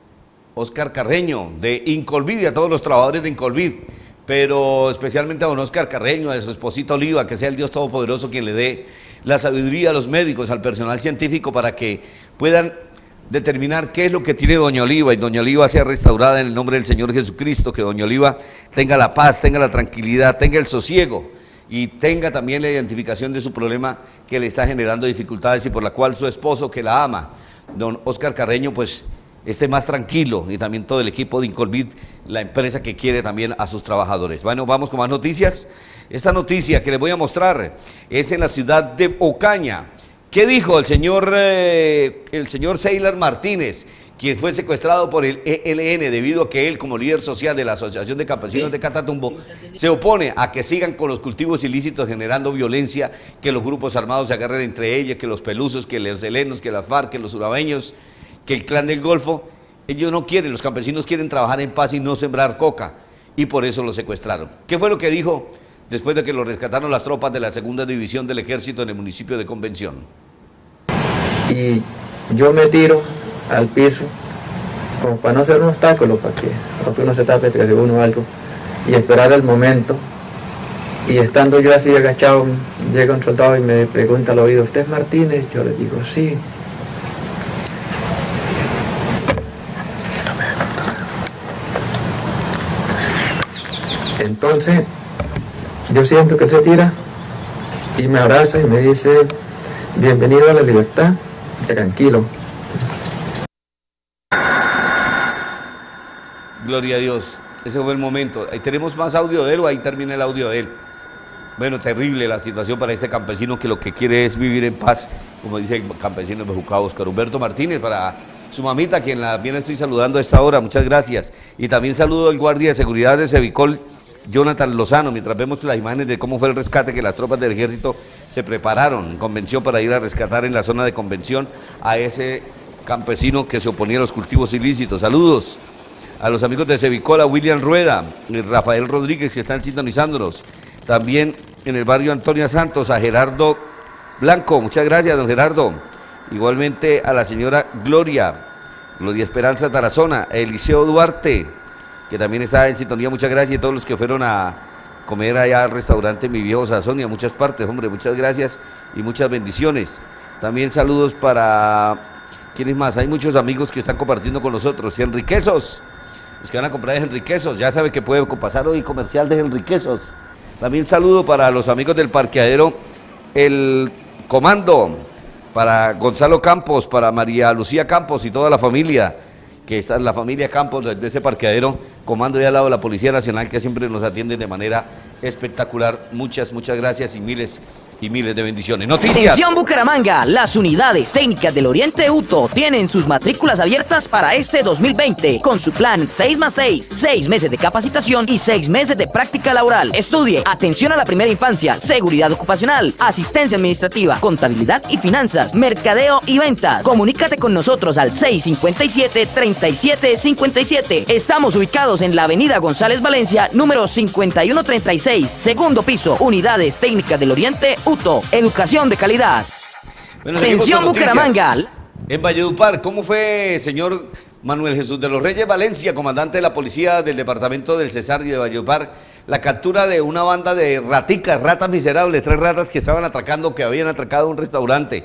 Speaker 2: Carreño de Incolvid, y a todos los trabajadores de Incolvid, pero especialmente a don Oscar Carreño, a su esposita Oliva, que sea el Dios Todopoderoso quien le dé la sabiduría a los médicos, al personal científico, para que puedan determinar qué es lo que tiene doña Oliva, y doña Oliva sea restaurada en el nombre del Señor Jesucristo, que doña Oliva tenga la paz, tenga la tranquilidad, tenga el sosiego, y tenga también la identificación de su problema que le está generando dificultades, y por la cual su esposo, que la ama, don Oscar Carreño, pues esté más tranquilo, y también todo el equipo de Incolvid, la empresa que quiere también a sus trabajadores. Bueno, vamos con más noticias. Esta noticia que les voy a mostrar es en la ciudad de Ocaña. ¿Qué dijo el señor Seylar Martínez, quien fue secuestrado por el ELN debido a que él, como líder social de la Asociación de Campesinos de Catatumbo, se opone a que sigan con los cultivos ilícitos generando violencia, que los grupos armados se agarren entre ellos, que los pelusos, que los helenos, que las FARC, que los urabeños, que el clan del Golfo? Ellos no quieren, los campesinos quieren trabajar en paz y no sembrar coca, y por eso lo secuestraron. ¿Qué fue lo que dijo después de que lo rescataron las tropas de la segunda división del ejército en el municipio de Convención?
Speaker 4: Y yo me tiro al piso como para no ser un obstáculo, para que uno se tape entre uno o algo, y esperar el momento. Y estando yo así agachado, llega un soldado y me pregunta al oído: ¿usted es Martínez? Yo le digo: sí. Entonces yo siento que él se tira y me abraza y me dice: bienvenido a la libertad, tranquilo.
Speaker 2: Gloria a Dios, ese fue el momento. Ahí tenemos más audio de él, o ahí termina el audio de él. Bueno, terrible la situación para este campesino que lo que quiere es vivir en paz, como dice el campesino bejucado Oscar Humberto Martínez, para su mamita, a quien la bien estoy saludando a esta hora, muchas gracias. Y también saludo al guardia de seguridad de Sevicol, Jonathan Lozano, mientras vemos las imágenes de cómo fue el rescate, que las tropas del ejército se prepararon en Convención para ir a rescatar en la zona de Convención a ese campesino que se oponía a los cultivos ilícitos. Saludos a los amigos de Sevicol, a William Rueda y Rafael Rodríguez, que están sintonizándonos. También en el barrio Antonia Santos, a Gerardo Blanco, muchas gracias, don Gerardo. Igualmente a la señora Gloria Esperanza Tarazona, a Eliseo Duarte, que también está en sintonía, muchas gracias, y a todos los que fueron a comer allá al restaurante Mi Viejo Sazón y a muchas partes, hombre, muchas gracias y muchas bendiciones. También saludos para, ¿quiénes más? Hay muchos amigos que están compartiendo con nosotros. Y Enriquezos, los que van a comprar de Enriquezos, ya sabe que puede pasar hoy comercial de Enriquezos. También saludo para los amigos del parqueadero El Comando, para Gonzalo Campos, para María Lucía Campos y toda la familia, que está la familia Campos de ese parqueadero Comando, y al lado de la Policía Nacional, que siempre nos atienden de manera espectacular. Muchas gracias y miles de bendiciones. Noticias.
Speaker 12: Atención Bucaramanga, las unidades técnicas del Oriente UTO tienen sus matrículas abiertas para este 2020 con su plan 6+6, 6 meses de capacitación y 6 meses de práctica laboral. Estudie atención a la primera infancia, seguridad ocupacional, asistencia administrativa, contabilidad y finanzas, mercadeo y ventas. Comunícate con nosotros al 657-3757. Estamos ubicados en la avenida González Valencia, número 5136, segundo piso, unidades técnicas del Oriente UTO, educación de calidad.
Speaker 2: Bueno,
Speaker 12: atención Bucaramanga.
Speaker 2: En Valledupar, ¿cómo fue, señor Manuel Jesús de los Reyes Valencia, comandante de la policía del departamento del Cesar y de Valledupar, la captura de una banda de ratas miserables, 3 ratas que estaban atracando, que habían atracado un restaurante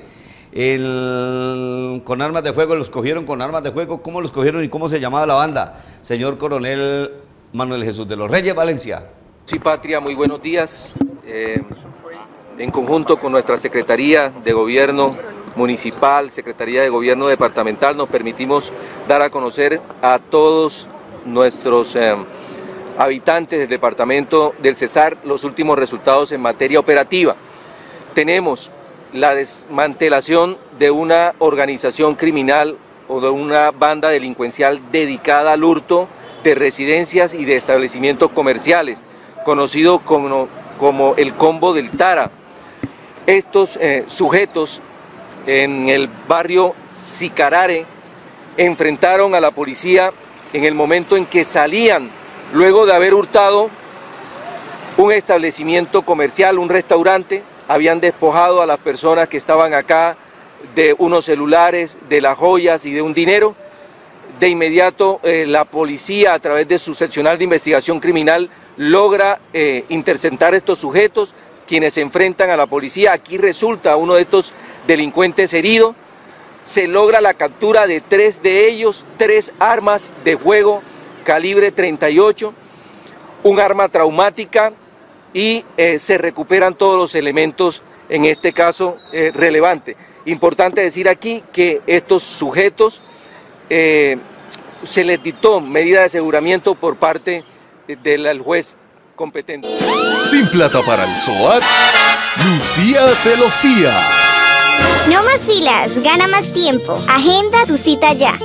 Speaker 2: con armas de fuego? Los cogieron con armas de fuego. ¿Cómo los cogieron y cómo se llamaba la banda? Señor coronel Manuel Jesús de los Reyes Valencia.
Speaker 5: Sí, Patria, muy buenos días. En conjunto con nuestra Secretaría de Gobierno Municipal, Secretaría de Gobierno Departamental, nos permitimos dar a conocer a todos nuestros habitantes del departamento del Cesar los últimos resultados en materia operativa. Tenemos la desmantelación de una organización criminal o de una banda delincuencial dedicada al hurto de residencias y de establecimientos comerciales, conocido como el Combo del Tara. Estos sujetos en el barrio Sicarare enfrentaron a la policía en el momento en que salían, luego de haber hurtado un establecimiento comercial, un restaurante. Habían despojado a las personas que estaban acá de unos celulares, de las joyas y de un dinero. De inmediato la policía, a través de su seccional de investigación criminal, logra interceptar a estos sujetos, quienes se enfrentan a la policía. Aquí resulta uno de estos delincuentes herido. Se logra la captura de 3 de ellos, 3 armas de fuego calibre 38, un arma traumática, y se recuperan todos los elementos, en este caso relevante. Importante decir aquí que estos sujetos se les dictó medida de aseguramiento por parte del juez competente.
Speaker 8: Sin plata para el SOAT, Lucía te lo fía.
Speaker 13: No más filas, gana más tiempo. Agenda tu cita ya.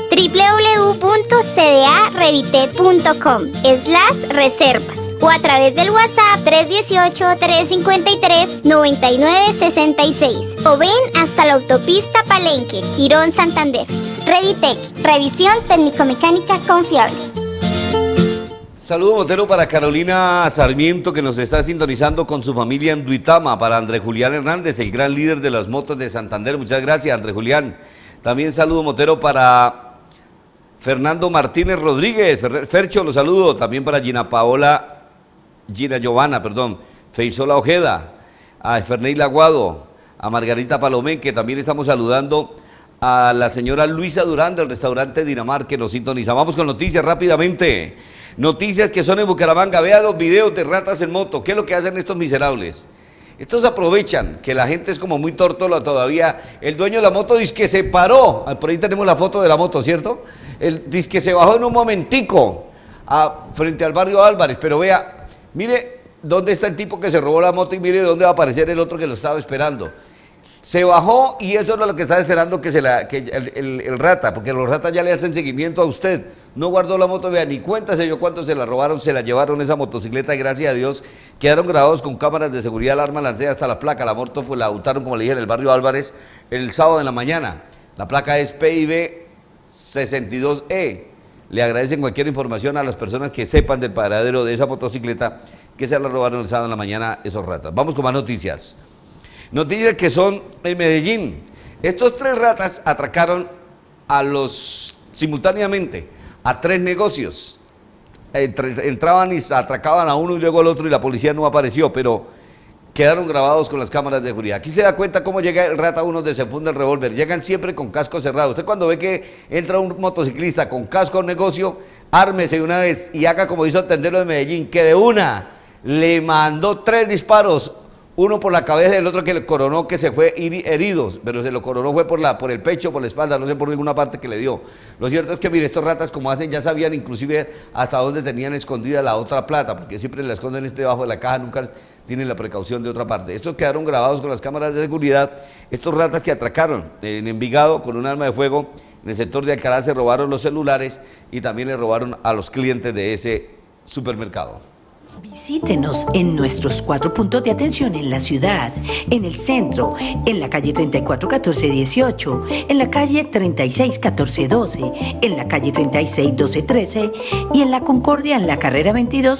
Speaker 13: www.cdarevitet.com/reservas o a través del WhatsApp 318-353-9966 o ven hasta la autopista Palenque, Girón, Santander. Revitec, revisión técnico-mecánica confiable.
Speaker 2: Saludo motero para Carolina Sarmiento, que nos está sintonizando con su familia en Duitama, para André Julián Hernández, el gran líder de las motos de Santander. Muchas gracias, André Julián. También saludo motero para Fernando Martínez Rodríguez, Fercho, lo saludo. También para Gina Giovanna, Feisola Ojeda, a Ferney Laguado, a Margarita Palomé, que también estamos saludando a la señora Luisa Durán del restaurante Dinamar, que nos sintoniza. Vamos con noticias rápidamente. Noticias que son en Bucaramanga. Vea los videos de ratas en moto. ¿Qué es lo que hacen estos miserables? Estos aprovechan que la gente es como muy tórtola todavía. El dueño de la moto dice que se paró. Por ahí tenemos la foto de la moto, ¿cierto? Dice que se bajó en un momentico frente al barrio Álvarez. Pero vea, mire dónde está el tipo que se robó la moto y mire dónde va a aparecer el otro que lo estaba esperando. Se bajó y eso es lo que estaba esperando que el rata, porque los ratas ya le hacen seguimiento a usted. No guardó la moto, vea, ni cuenta se dio cuánto se la robaron, se la llevaron esa motocicleta y gracias a Dios quedaron grabados con cámaras de seguridad, alarma lancea hasta la placa. La moto la botaron, como le dije, en el barrio Álvarez el sábado en la mañana. La placa es PIB 62E. Le agradecen cualquier información a las personas que sepan del paradero de esa motocicleta que se la robaron el sábado en la mañana esos ratas. Vamos con más noticias. Noticias que son en Medellín. Estos tres ratas atracaron simultáneamente a tres negocios. Entraban y atracaban a uno y luego al otro y la policía no apareció, pero quedaron grabados con las cámaras de seguridad. Aquí se da cuenta cómo llega el rata, uno desenfunda el revólver. Llegan siempre con casco cerrado. Usted cuando ve que entra un motociclista con casco a un negocio, ármese de una vez y haga como hizo el tendero de Medellín, que de una le mandó 3 disparos. Uno por la cabeza y el otro que le coronó, que se fue heridos, pero se lo coronó fue por el pecho, por la espalda, no sé por ninguna parte que le dio. Lo cierto es que, mire, estos ratas como hacen, ya sabían inclusive hasta dónde tenían escondida la otra plata, porque siempre la esconden debajo de la caja, nunca tienen la precaución de otra parte. Estos quedaron grabados con las cámaras de seguridad. Estos ratas que atracaron en Envigado con un arma de fuego, en el sector de Alcalá se robaron los celulares y también le robaron a los clientes de ese supermercado.
Speaker 14: Visítenos en nuestros 4 puntos de atención en la ciudad, en el centro, en la calle 341418, en la calle 361412, en la calle 361213 y en la Concordia en la carrera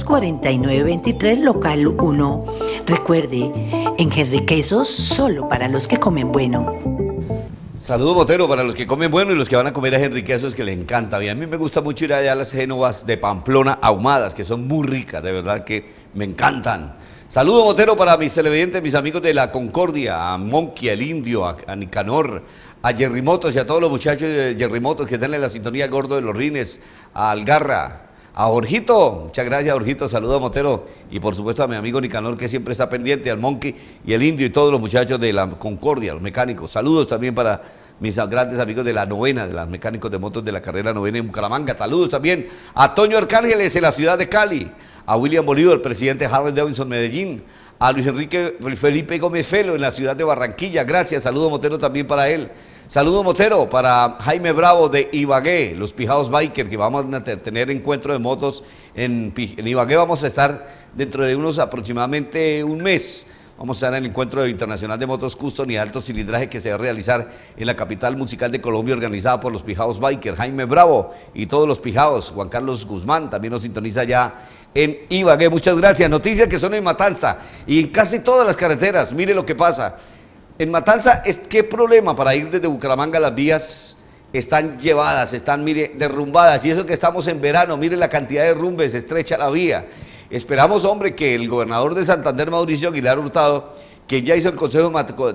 Speaker 14: 224923, local 1. Recuerde, en Henry Quesos, solo para los que comen bueno.
Speaker 2: Saludo motero para los que comen bueno y los que van a comer a Henry Quesos, que le encanta. A mí me gusta mucho ir allá a las génovas de Pamplona ahumadas, que son muy ricas, de verdad que me encantan. Saludo motero para mis televidentes, mis amigos de la Concordia, a Monkey, al Indio, a Nicanor, a Jerry Motos y a todos los muchachos de Jerry Motos que están en la sintonía, al Gordo de los Rines, a Algarra, a Jorgito, muchas gracias Jorgito, saludo motero, y por supuesto a mi amigo Nicanor que siempre está pendiente, al Monkey y el Indio y todos los muchachos de la Concordia, los mecánicos. Saludos también para mis grandes amigos de la novena, de los mecánicos de motos de la carrera novena en Bucaramanga. Saludos también a Toño Arcángeles en la ciudad de Cali, a William Bolívar, el presidente de Harley Davidson Medellín, a Luis Enrique Felipe Gómez Felo en la ciudad de Barranquilla. Gracias, saludo motero también para él. Saludo motero para Jaime Bravo de Ibagué, los Pijados Biker, que vamos a tener encuentro de motos en Ibagué. Vamos a estar dentro de unos aproximadamente un mes. Vamos a estar en el encuentro internacional de motos custom y alto cilindraje que se va a realizar en la capital musical de Colombia, organizada por los Pijados Biker, Jaime Bravo y todos los Pijados. Juan Carlos Guzmán también nos sintoniza ya en Ibagué. Muchas gracias. Noticias que son en Matanza y en casi todas las carreteras. Mire lo que pasa. En Matanza, ¿qué problema para ir desde Bucaramanga? Las vías están llevadas, están, mire, derrumbadas. Y eso que estamos en verano, mire la cantidad de derrumbes, estrecha la vía. Esperamos, hombre, que el gobernador de Santander, Mauricio Aguilar Hurtado, que ya hizo el consejo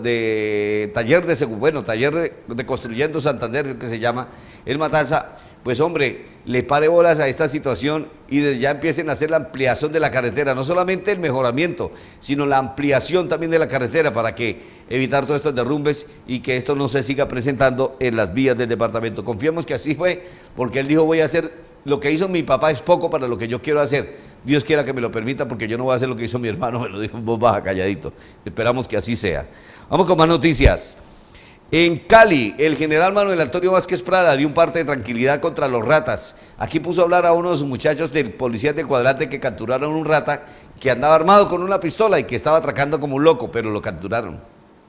Speaker 2: de taller de Construyendo Santander, que se llama, en Matanza, pues hombre, le pare bolas a esta situación y desde ya empiecen a hacer la ampliación de la carretera, no solamente el mejoramiento, sino la ampliación también de la carretera para que evitar todos estos derrumbes y que esto no se siga presentando en las vías del departamento. Confiamos que así fue, porque él dijo, voy a hacer lo que hizo mi papá es poco para lo que yo quiero hacer. Dios quiera que me lo permita, porque yo no voy a hacer lo que hizo mi hermano, me lo dijo en voz baja, calladito. Esperamos que así sea. Vamos con más noticias. En Cali, el general Manuel Antonio Vázquez Prada dio un parte de tranquilidad contra los ratas. Aquí puso a hablar a uno de sus muchachos del policías del cuadrante que capturaron un rata que andaba armado con una pistola y que estaba atracando como un loco, pero lo capturaron.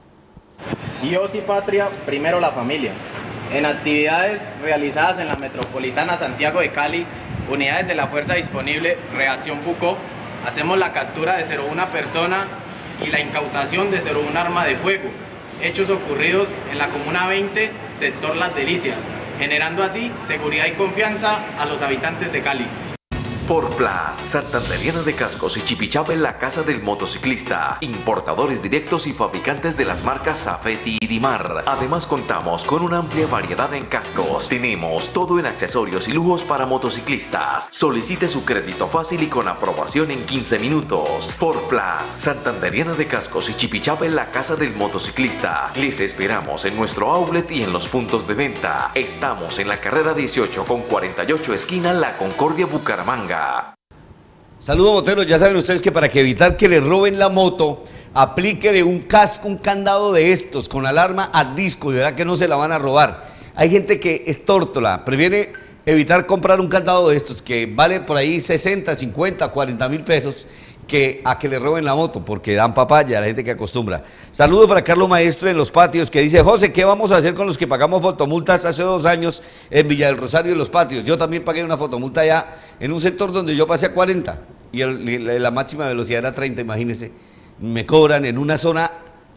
Speaker 6: Dios y patria, primero la familia. En actividades realizadas en la Metropolitana Santiago de Cali, unidades de la Fuerza Disponible Reacción Foucault, hacemos la captura de 01 persona y la incautación de 01 arma de fuego. Hechos ocurridos en la Comuna 20, sector Las Delicias, generando así seguridad y confianza a los habitantes de Cali.
Speaker 15: Ford Plus, Santanderiana de Cascos y Chipichapa en la casa del motociclista. Importadores directos y fabricantes de las marcas Safety y Dimar. Además contamos con una amplia variedad en cascos. Tenemos todo en accesorios y lujos para motociclistas. Solicite su crédito fácil y con aprobación en 15 minutos. Ford Plus, Santanderiana de Cascos y Chipichapa en la casa del motociclista. Les esperamos en nuestro outlet y en los puntos de venta. Estamos en la carrera 18 con 48 esquina La Concordia, Bucaramanga.
Speaker 2: Saludos moteros, ya saben ustedes que para evitar que le roben la moto, aplíquele un casco, un candado de estos con alarma a disco y verá que no se la van a robar. Hay gente que es tórtola, prefiere evitar comprar un candado de estos que vale por ahí 60, 50, 40 mil pesos que a que le roben la moto, porque dan papaya a la gente que acostumbra. Saludos para Carlos Maestro en Los Patios, que dice: José, ¿qué vamos a hacer con los que pagamos fotomultas hace 2 años en Villa del Rosario y Los Patios? Yo también pagué una fotomulta allá en un sector donde yo pasé a 40 y la máxima velocidad era 30, imagínense. Me cobran en una zona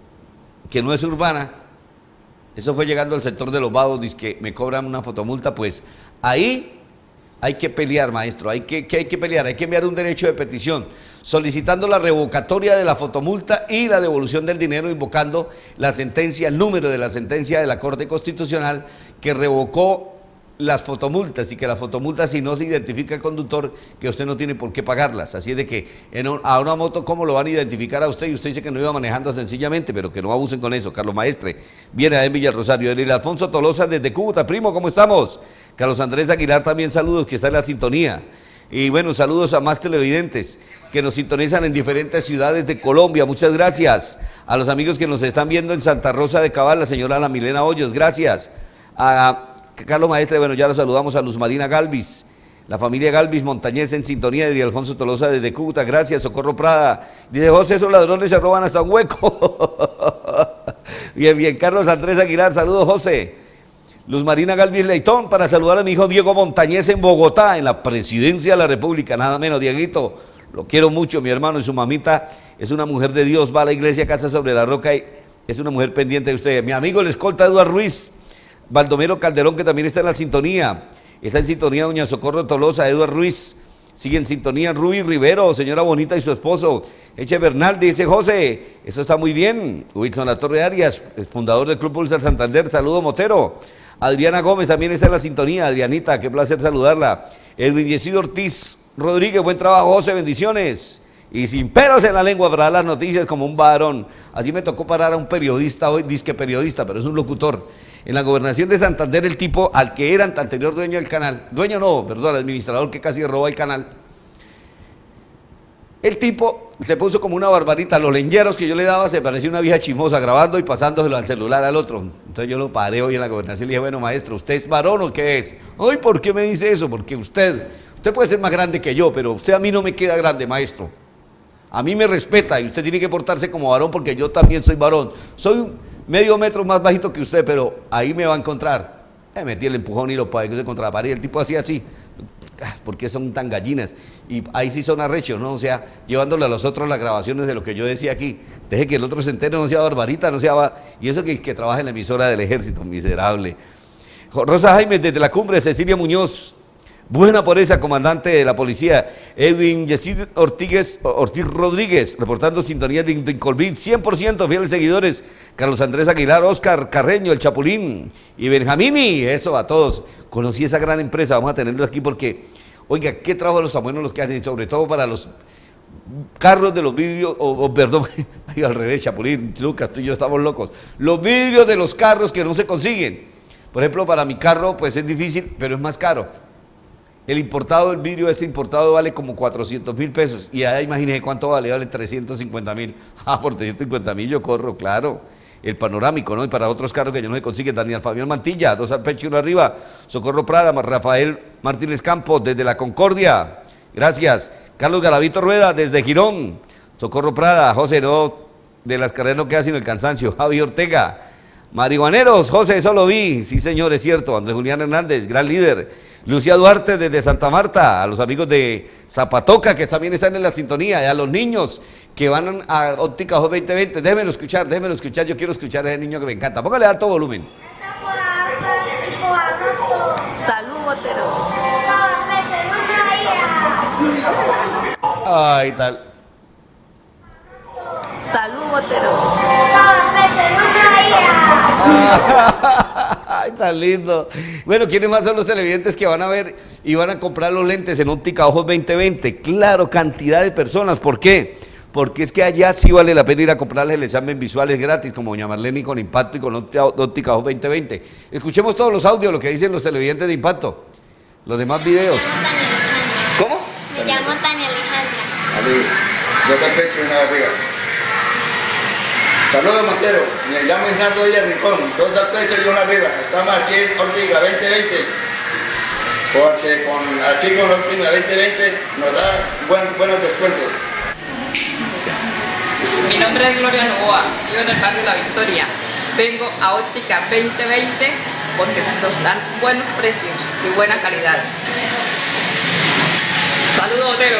Speaker 2: que no es urbana. Eso fue llegando al sector de Los Vados, dice que me cobran una fotomulta. Pues ahí hay que pelear, maestro, hay que pelear, hay que enviar un derecho de petición solicitando la revocatoria de la fotomulta y la devolución del dinero, invocando la sentencia, el número de la sentencia de la Corte Constitucional que revocó las fotomultas, y que las fotomultas, si no se identifica el conductor, que usted no tiene por qué pagarlas. Así es de que a una moto, ¿cómo lo van a identificar a usted? Y usted dice que no iba manejando sencillamente, pero que no abusen con eso. Carlos Maestre viene a en Villa Rosario. El Alfonso Tolosa desde Cúcuta. Primo, ¿cómo estamos? Carlos Andrés Aguilar también, saludos, que está en la sintonía. Y bueno, saludos a más televidentes que nos sintonizan en diferentes ciudades de Colombia. Muchas gracias a los amigos que nos están viendo en Santa Rosa de Cabal, la señora Ana Milena Hoyos, gracias. A Carlos Maestre, bueno, ya lo saludamos. A Luz Marina Galvis, la familia Galvis Montañez en sintonía, de Alfonso Tolosa desde Cúcuta, gracias. Socorro Prada dice: José, esos ladrones se roban hasta un hueco. Bien, bien. Carlos Andrés Aguilar, saludos, José. Luz Marina Galvis Leitón, para saludar a mi hijo Diego Montañez en Bogotá, en la presidencia de la República, nada menos. Dieguito, lo quiero mucho, mi hermano, y su mamita es una mujer de Dios, va a la iglesia Casa sobre la Roca y es una mujer pendiente de usted. Mi amigo el escolta Eduardo Ruiz, Baldomero Calderón, que también está en la sintonía, está en sintonía doña Socorro Tolosa, Eduardo Ruiz, sigue en sintonía Ruby Rivero, señora Bonita y su esposo, Eche Bernal, dice: José, eso está muy bien. Wilson La Torre Arias, el fundador del Club Pulsar Santander, saludo motero. Adriana Gómez también está en la sintonía. Adrianita, qué placer saludarla. Edwin Yesido Ortiz Rodríguez, buen trabajo, José, bendiciones. Y sin pelos en la lengua para dar las noticias como un varón. Así me tocó parar a un periodista hoy, disque periodista, pero es un locutor. En la gobernación de Santander, el tipo al que era anterior dueño del canal, dueño no, perdón, administrador que casi roba el canal. El tipo se puso como una barbarita. Los lengueros que yo le daba se parecía una vieja chismosa, grabando y pasándoselo al celular al otro. Entonces yo lo paré hoy en la gobernación y le dije: bueno, maestro, ¿usted es varón o qué es? Ay, ¿por qué me dice eso? Porque usted puede ser más grande que yo, pero usted a mí no me queda grande, maestro. A mí me respeta y usted tiene que portarse como varón, porque yo también soy varón. Soy medio metro más bajito que usted, pero ahí me va a encontrar. Metí el empujón y lo pagué contra la pared. El tipo hacía así. ¿Por qué son tan gallinas? Y ahí sí son arrechos, ¿no? O sea, llevándole a los otros las grabaciones de lo que yo decía aquí. Deje que el otro se entere, no sea barbarita, no sea... Y eso que trabaja en la emisora del ejército, miserable. Rosa Jaime desde la Cumbre, Cecilia Muñoz, buena por esa, comandante de la policía. Edwin Yesid Ortiz Rodríguez, reportando sintonía de Incolvín, 100% fieles seguidores. Carlos Andrés Aguilar, Oscar Carreño, el Chapulín y Benjamini, eso a todos. Conocí esa gran empresa, vamos a tenerlo aquí porque, oiga, qué trabajo de los tan buenos los que hacen, sobre todo para los carros de los vidrios, perdón, al revés, Chapulín, Lucas, tú y yo estamos locos. Los vidrios de los carros que no se consiguen. Por ejemplo, para mi carro, pues es difícil, pero es más caro. El importado, el vidrio ese importado vale como 400.000 pesos. Y ahí imagínense cuánto vale 350.000. Ah, por 350.000 yo corro, claro. el panorámico, ¿no? Y para otros carros que ya no se consiguen, Daniel Fabián Mantilla, 2 al pecho y 1 arriba. Socorro Prada, Rafael Martínez Campos, desde La Concordia. Gracias. Carlos Garavito Rueda, desde Girón. Socorro Prada, José, no, de las carreras no queda sino el cansancio. Javi Ortega. Marihuaneros, José, eso lo vi. Sí, señor, es cierto. Andrés Julián Hernández, gran líder. Lucía Duarte, desde Santa Marta. A los amigos de Zapatoca, que también están en la sintonía. Y a los niños que van a Óptica Ojos 2020. Déjenmelo escuchar. Yo quiero escuchar a ese niño que me encanta. Póngale alto volumen.
Speaker 16: Salud, Botero.
Speaker 2: Ay, tal.
Speaker 16: Salud, Botero.
Speaker 2: Ay, tan lindo. Bueno, ¿quiénes más son los televidentes que van a ver y van a comprar los lentes en Óptica Ojos 2020? Claro, cantidad de personas. ¿Por qué? Porque es que allá sí vale la pena ir a comprarles el examen visual, es gratis, como doña Marlene con Impacto y con Óptica Ojos 2020. Escuchemos todos los audios, lo que dicen los televidentes de Impacto. Los demás videos. ¿Cómo?
Speaker 13: Me llamo Tania Alejandra.
Speaker 17: Ali, 2 al pecho y 1 arriba. Saludos, Montero. Me llamo Ignacio Díaz Rincón, 2 al pecho y 1 arriba. Estamos aquí en Óptica 2020. Porque aquí con Óptica 2020 nos da buenos descuentos.
Speaker 18: Mi nombre es Gloria Novoa, vivo en el barrio La Victoria. Vengo a Óptica 2020 porque nos dan buenos precios y buena calidad. Saludos, Otero.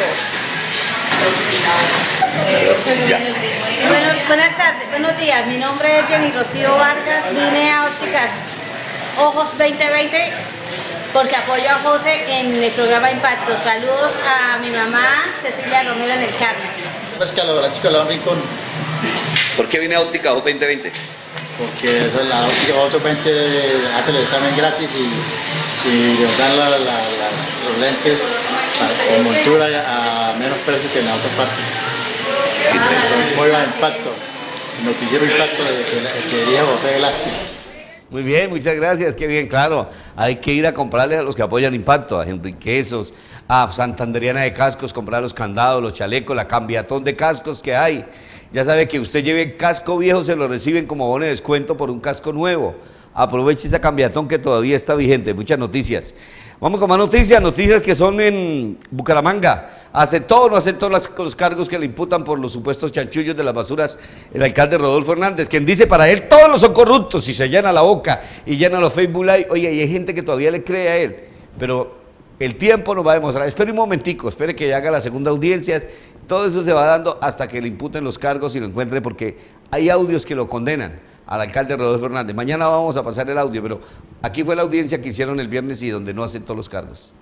Speaker 19: Buenas tardes, buenos días. Mi nombre es Jenny Rocío Vargas. Vine a Ópticas Ojos 2020 porque apoyo a José en el programa Impacto. Saludos a mi mamá Cecilia Romero en el Carmen.
Speaker 20: Es que a la chica la Rincón.
Speaker 2: ¿Por qué viene a Óptica Ojos 2020?
Speaker 20: Porque la Óptica Ojos 2020 hace el examen gratis y nos dan los lentes con montura a menos precio que en las otras partes. Apoyo a Impacto, el noticiero Impacto que dirige José Velázquez.
Speaker 2: Muy bien, muchas gracias, qué bien, claro. Hay que ir a comprarles a los que apoyan Impacto, a Enriquezos, a Santanderiana de Cascos, comprar los candados, los chalecos, la cambiatón de cascos que hay. Ya sabe que usted lleve casco viejo, se lo reciben como bono de descuento por un casco nuevo. Aproveche esa cambiatón que todavía está vigente. Muchas noticias. Vamos con más noticias que son en Bucaramanga. ¿Aceptó o no aceptó los cargos que le imputan por los supuestos chanchullos de las basuras el alcalde Rodolfo Hernández? Quien dice para él todos los son corruptos y se llena la boca y llena los Facebook Live. Oye, y hay gente que todavía le cree a él, pero el tiempo nos va a demostrar. Espere un momentico, espere que haga la segunda audiencia. Todo eso se va dando hasta que le imputen los cargos y lo encuentre, porque hay audios que lo condenan al alcalde Rodolfo Hernández. Mañana vamos a pasar el audio, pero aquí fue la audiencia que hicieron el viernes y donde no aceptó los cargos.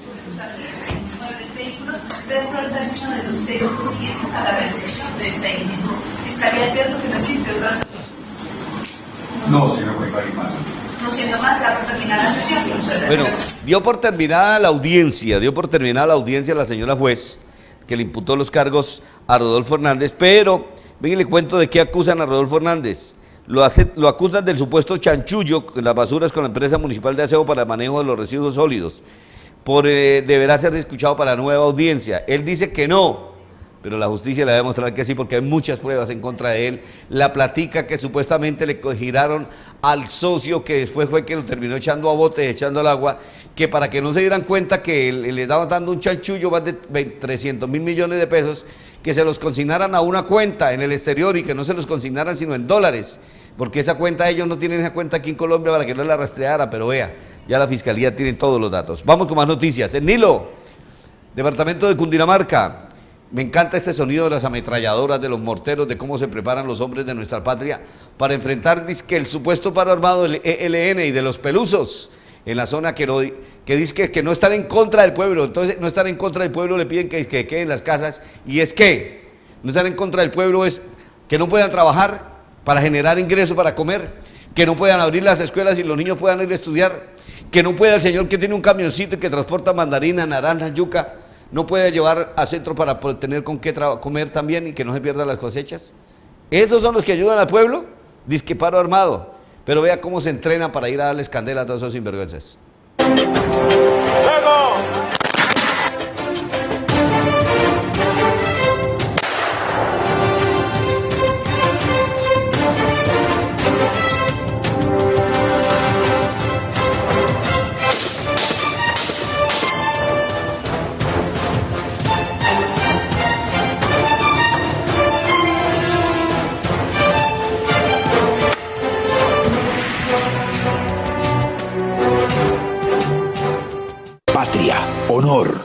Speaker 7: Dentro del término de los 6 meses siguientes a la realización de esta diligencia. Fiscalía advierte que no existe otra solución.
Speaker 21: No, señor Ricardo.
Speaker 7: No siendo más, se ha terminado la sesión.
Speaker 2: Bueno, dio por terminada la audiencia la señora juez, que le imputó los cargos a Rodolfo Hernández, pero ven, le cuento de qué acusan a Rodolfo Hernández. Lo acusan del supuesto chanchullo en las basuras con la empresa municipal de aseo para el manejo de los residuos sólidos. Deberá ser escuchado para nueva audiencia. Él dice que no, pero la justicia le va a demostrar que sí, porque hay muchas pruebas en contra de él. La platica que supuestamente le giraron al socio, que después fue que lo terminó echando a bote, echando al agua, que para que no se dieran cuenta que le estaban dando un chanchullo más de 300.000 millones de pesos, que se los consignaran a una cuenta en el exterior y que no se los consignaran sino en dólares, porque esa cuenta, ellos no tienen esa cuenta aquí en Colombia para que no la rastreara, pero vea, ya la fiscalía tiene todos los datos. Vamos con más noticias. En Nilo, departamento de Cundinamarca, me encanta este sonido de las ametralladoras, de los morteros, de cómo se preparan los hombres de nuestra patria para enfrentar el supuesto paro armado del ELN y de los pelusos en la zona que dice que no están en contra del pueblo. Entonces, no están en contra del pueblo, le piden que queden en las casas, y es que no están en contra del pueblo, es que no puedan trabajar para generar ingresos para comer, que no puedan abrir las escuelas y los niños puedan ir a estudiar, que no pueda el señor que tiene un camioncito que transporta mandarina, naranja, yuca, no puede llevar a centro para tener con qué comer también y que no se pierdan las cosechas. Esos son los que ayudan al pueblo, dizque paro armado. Pero vea cómo se entrena para ir a darles candela a todos esos sinvergüenzas.
Speaker 1: patria, honor.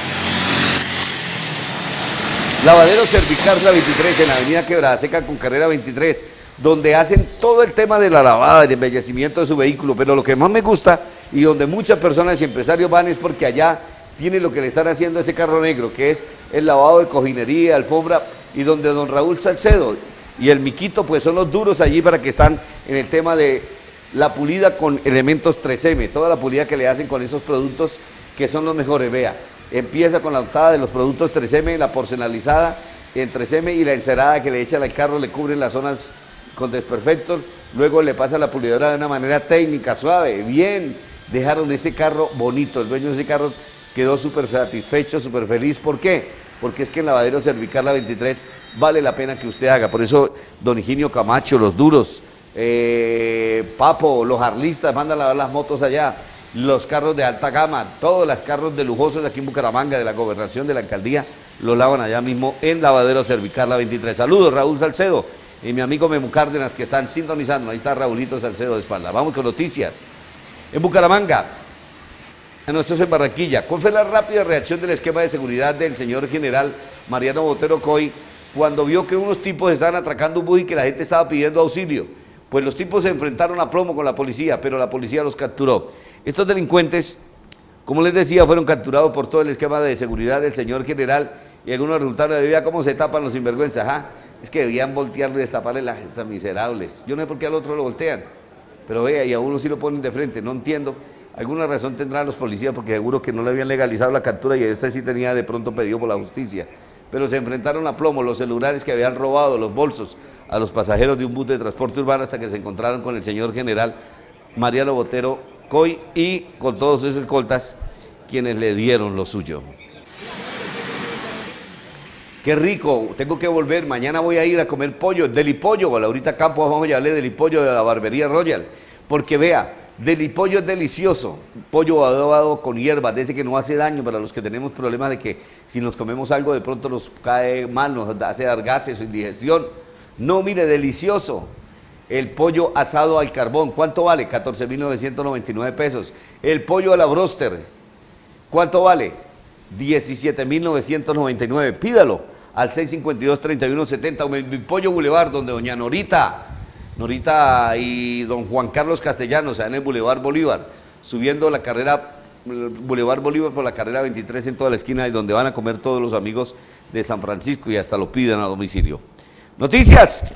Speaker 2: Lavadero Servicarla 23 en la avenida Quebrada Seca con carrera 23, donde hacen todo el tema de la lavada, del embellecimiento de su vehículo, pero lo que más me gusta y donde muchas personas y empresarios van es porque allá tiene lo que le están haciendo a ese carro negro, que es el lavado de cojinería, alfombra, y donde don Raúl Salcedo y el Miquito pues son los duros allí para que están en el tema de la pulida con elementos 3M, toda la pulida que le hacen con esos productos que son los mejores, vea. Empieza con la untada de los productos 3M, la porcenalizada en 3M y la encerada que le echan al carro, le cubren las zonas con desperfectos, luego le pasa la pulidora de una manera técnica, suave, bien, dejaron ese carro bonito, el dueño de ese carro quedó súper satisfecho, súper feliz. ¿Por qué? Porque es que en Lavadero Servicarla 23 vale la pena que usted haga, por eso don Higinio Camacho, los duros, Papo, los harlistas mandan a lavar las motos allá, los carros de alta gama, todos los carros de lujosos de aquí en Bucaramanga, de la gobernación, de la alcaldía, los lavan allá mismo en Lavadero Servicarla 23. Saludos, Raúl Salcedo y mi amigo Memo Cárdenas que están sintonizando. Ahí está Raulito Salcedo de espalda. Vamos con noticias. En Bucaramanga, nosotros en Barranquilla, ¿cuál fue la rápida reacción del esquema de seguridad del señor general Mariano Botero Coy cuando vio que unos tipos estaban atracando un bus y que la gente estaba pidiendo auxilio? Pues los tipos se enfrentaron a plomo con la policía, pero la policía los capturó. Estos delincuentes, como les decía, fueron capturados por todo el esquema de seguridad del señor general y algunos resultaron de vida cómo se tapan los sinvergüenzas. Es que debían voltearlo y destaparle la gente, miserables. Yo no sé por qué al otro lo voltean, pero vea, y a uno sí lo ponen de frente, no entiendo. Alguna razón tendrán los policías porque seguro que no le habían legalizado la captura y este sí tenía de pronto pedido por la justicia. Pero se enfrentaron a plomo los celulares que habían robado, los bolsos, a los pasajeros de un bus de transporte urbano hasta que se encontraron con el señor general Mariano Botero Coy y con todos esos escoltas quienes le dieron lo suyo. Qué rico, tengo que volver, mañana voy a ir a comer pollo, Delipollo, con Laurita Campos vamos a llevarle Delipollo de la barbería Royal, porque vea, Delipollo es delicioso, pollo adobado con hierbas, de ese que no hace daño para los que tenemos problemas de que si nos comemos algo de pronto nos cae mal, nos hace dar gases o indigestión. No, mire, delicioso. El pollo asado al carbón, ¿cuánto vale? 14.999 pesos. El pollo a la broster, ¿cuánto vale? 17.999. Pídalo al 652-3170, el Pollo Boulevard, donde doña Norita y don Juan Carlos Castellanos, en el Boulevard Bolívar, subiendo la carrera, Boulevard Bolívar por la carrera 23 en toda la esquina, y donde van a comer todos los amigos de San Francisco y hasta lo piden a domicilio. Noticias.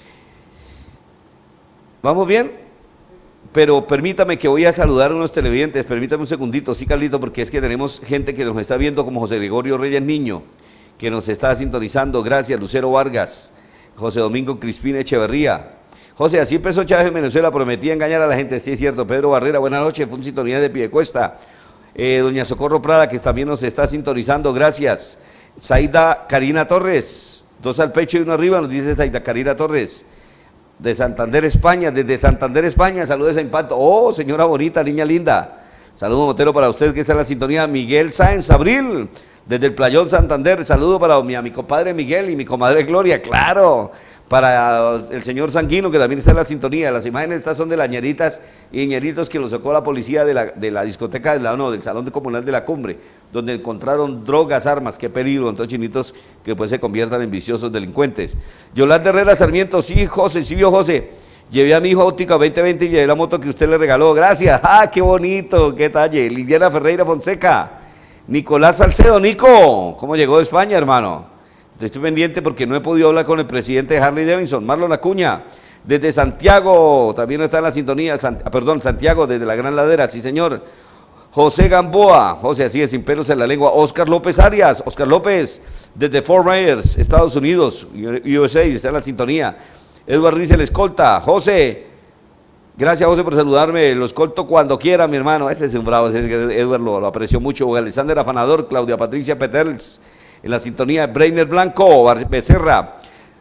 Speaker 2: ¿Vamos bien? Pero permítame que voy a saludar a unos televidentes, permítame un segundito, sí, Carlito, porque es que tenemos gente que nos está viendo, como José Gregorio Reyes Niño, que nos está sintonizando, gracias, Lucero Vargas, José Domingo Crispín Echeverría. José, así empezó Chávez en Venezuela, prometía engañar a la gente, sí es cierto. Pedro Barrera, buenas noches, fue un sintonía de Piedecuesta. Doña Socorro Prada, que también nos está sintonizando, gracias. Zaida Karina Torres, 2 al pecho y 1 arriba, nos dice Zaida Karina Torres. De Santander, España, desde Santander, España, saludos a Impacto. Oh, señora bonita, niña linda. Saludos, Motero, para usted que está en la sintonía. Miguel Sáenz Abril, desde el Playón Santander. Saludo para mi compadre Miguel y mi comadre Gloria, claro. Para el señor Sanguino, que también está en la sintonía. Las imágenes estas son de las ñeritas y ñeritos que los sacó la policía de la discoteca, del Salón Comunal de la Cumbre, donde encontraron drogas, armas. Qué peligro, entonces chinitos que pues se conviertan en viciosos delincuentes. Yolanda Herrera Sarmiento, sí, José, sí vio José. Llevé a mi hijo a Óptica 2020 y llevé la moto que usted le regaló. Gracias. ¡Ah, qué bonito! ¡Qué talle! Liliana Ferreira Fonseca. Nicolás Salcedo. Nico, ¿cómo llegó de España, hermano? Estoy pendiente porque no he podido hablar con el presidente de Harley Davidson, Marlon Acuña, desde Santiago, también está en la sintonía, Santiago, desde la Gran Ladera, sí señor. José Gamboa, José, así es, sin pelos en la lengua. Oscar López Arias, Oscar López, desde Fort Myers, Estados Unidos, USA, está en la sintonía. Edward Riz, el escolta. José, gracias José por saludarme, lo escolto cuando quiera, mi hermano. Ese es un bravo, Edward lo apreció mucho. Alexander Afanador, Claudia Patricia Peters, en la sintonía, Breiner Blanco, Becerra,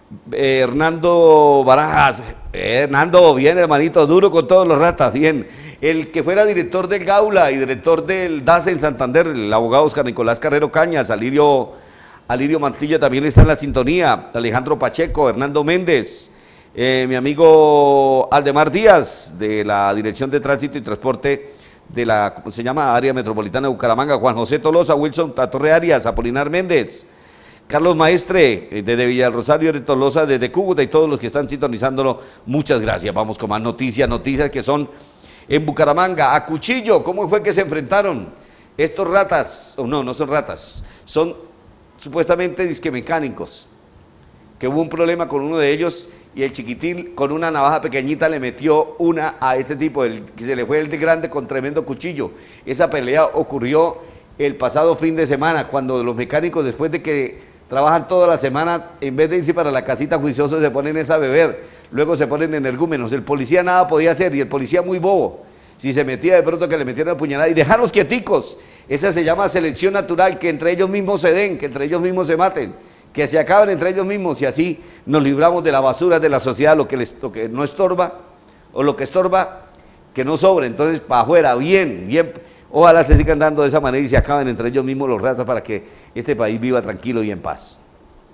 Speaker 2: Hernando Barajas. Hernando, bien hermanito, duro con todos los ratas, bien. El que fuera director del Gaula y director del DAS en Santander, el abogado Oscar Nicolás Carrero Cañas, Alirio Mantilla también está en la sintonía, Alejandro Pacheco, Hernando Méndez, mi amigo Aldemar Díaz, de la Dirección de Tránsito y Transporte de la, ¿cómo se llama? Área Metropolitana de Bucaramanga, Juan José Tolosa, Wilson Torre Arias, Apolinar Méndez, Carlos Maestre, desde Villarrosario de Tolosa, desde Cúcuta, y todos los que están sintonizándolo, muchas gracias. Vamos con más noticias que son en Bucaramanga. A cuchillo, ¿cómo fue que se enfrentaron estos ratas? O no, no son ratas, son supuestamente disquemecánicos, que hubo un problema con uno de ellos y el chiquitín con una navaja pequeñita le metió una a este tipo, que se le fue el de grande con tremendo cuchillo. Esa pelea ocurrió el pasado fin de semana, cuando los mecánicos, después de que trabajan toda la semana, en vez de irse para la casita juiciosos, se ponen a beber, luego se ponen energúmenos. El policía nada podía hacer, y el policía muy bobo, si se metía de pronto que le metieran a puñalada y dejarlos quieticos. Esa se llama selección natural, que entre ellos mismos se den, que entre ellos mismos se maten, que se acaben entre ellos mismos, y así nos libramos de la basura de la sociedad, lo que no estorba, o lo que estorba, que no sobre. Entonces, para afuera, bien, ojalá se sigan dando de esa manera y se acaben entre ellos mismos los ratos para que este país viva tranquilo y en paz.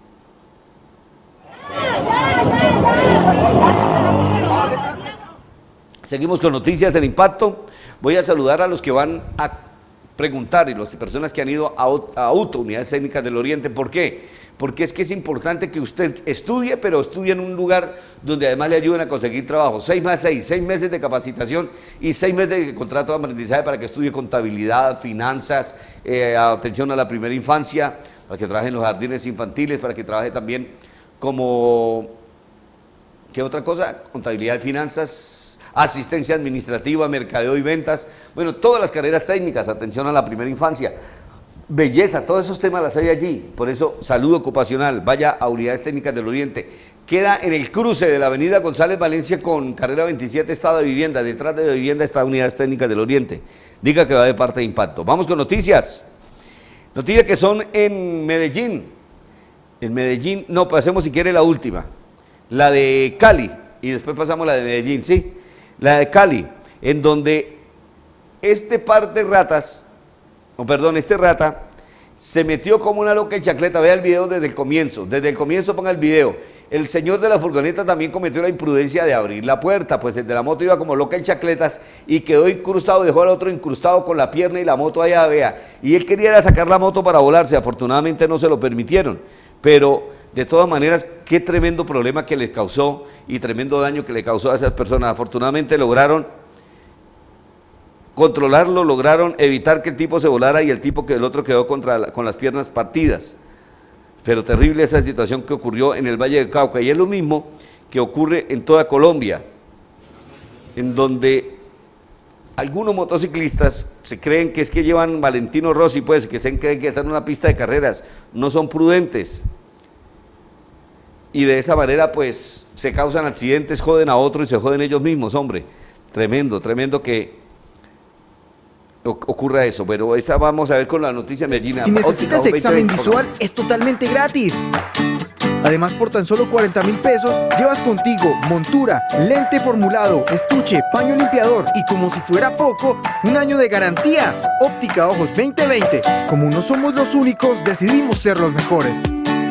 Speaker 2: Seguimos con noticias en Impacto. Voy a saludar a los que van a preguntar y las personas que han ido a UTO, Unidades Técnicas del Oriente. ¿Por qué? Porque es que es importante que usted estudie, pero estudie en un lugar donde además le ayuden a conseguir trabajo. 6 más 6, 6 meses de capacitación y 6 meses de contrato de aprendizaje para que estudie contabilidad, finanzas, atención a la primera infancia, para que trabaje en los jardines infantiles, para que trabaje también como, ¿qué otra cosa? Contabilidad y finanzas, asistencia administrativa, mercadeo y ventas. Bueno, todas las carreras técnicas, atención a la primera infancia. Belleza, todos esos temas las hay allí. Por eso, salud ocupacional, vaya a Unidades Técnicas del Oriente. Queda en el cruce de la avenida González Valencia con carrera 27, estado de vivienda. Detrás de la vivienda está Unidades Técnicas del Oriente. Diga que va de parte de Impacto. Vamos con noticias. Noticias que son en Medellín. En Medellín, no, pasemos si quiere la última. La de Cali, y después pasamos la de Medellín, ¿sí? La de Cali, en donde este rata se metió como una loca en chancleta. Vea el video desde el comienzo ponga el video. El señor de la furgoneta también cometió la imprudencia de abrir la puerta, pues el de la moto iba como loca en chancletas y quedó incrustado, dejó al otro incrustado con la pierna y la moto allá, vea. Y él quería sacar la moto para volarse, afortunadamente no se lo permitieron, pero de todas maneras, qué tremendo problema que les causó y tremendo daño que le causó a esas personas. Afortunadamente lograron controlarlo, lograron evitar que el tipo se volara y el otro quedó con las piernas partidas. Pero terrible esa situación que ocurrió en el Valle del Cauca, y es lo mismo que ocurre en toda Colombia, en donde algunos motociclistas se creen que es que llevan Valentino Rossi, pues, que se creen que están en una pista de carreras, no son prudentes. Y de esa manera, pues, se causan accidentes, joden a otros y se joden ellos mismos, hombre. Tremendo, tremendo que ocurra eso. Pero vamos a ver con la noticia de Medellín.
Speaker 11: Si necesitas examen visual, es totalmente gratis. Además, por tan solo 40.000 pesos, llevas contigo montura, lente formulado, estuche, paño limpiador y, como si fuera poco, 1 año de garantía. Óptica Ojos 2020. Como no somos los únicos, decidimos ser los mejores.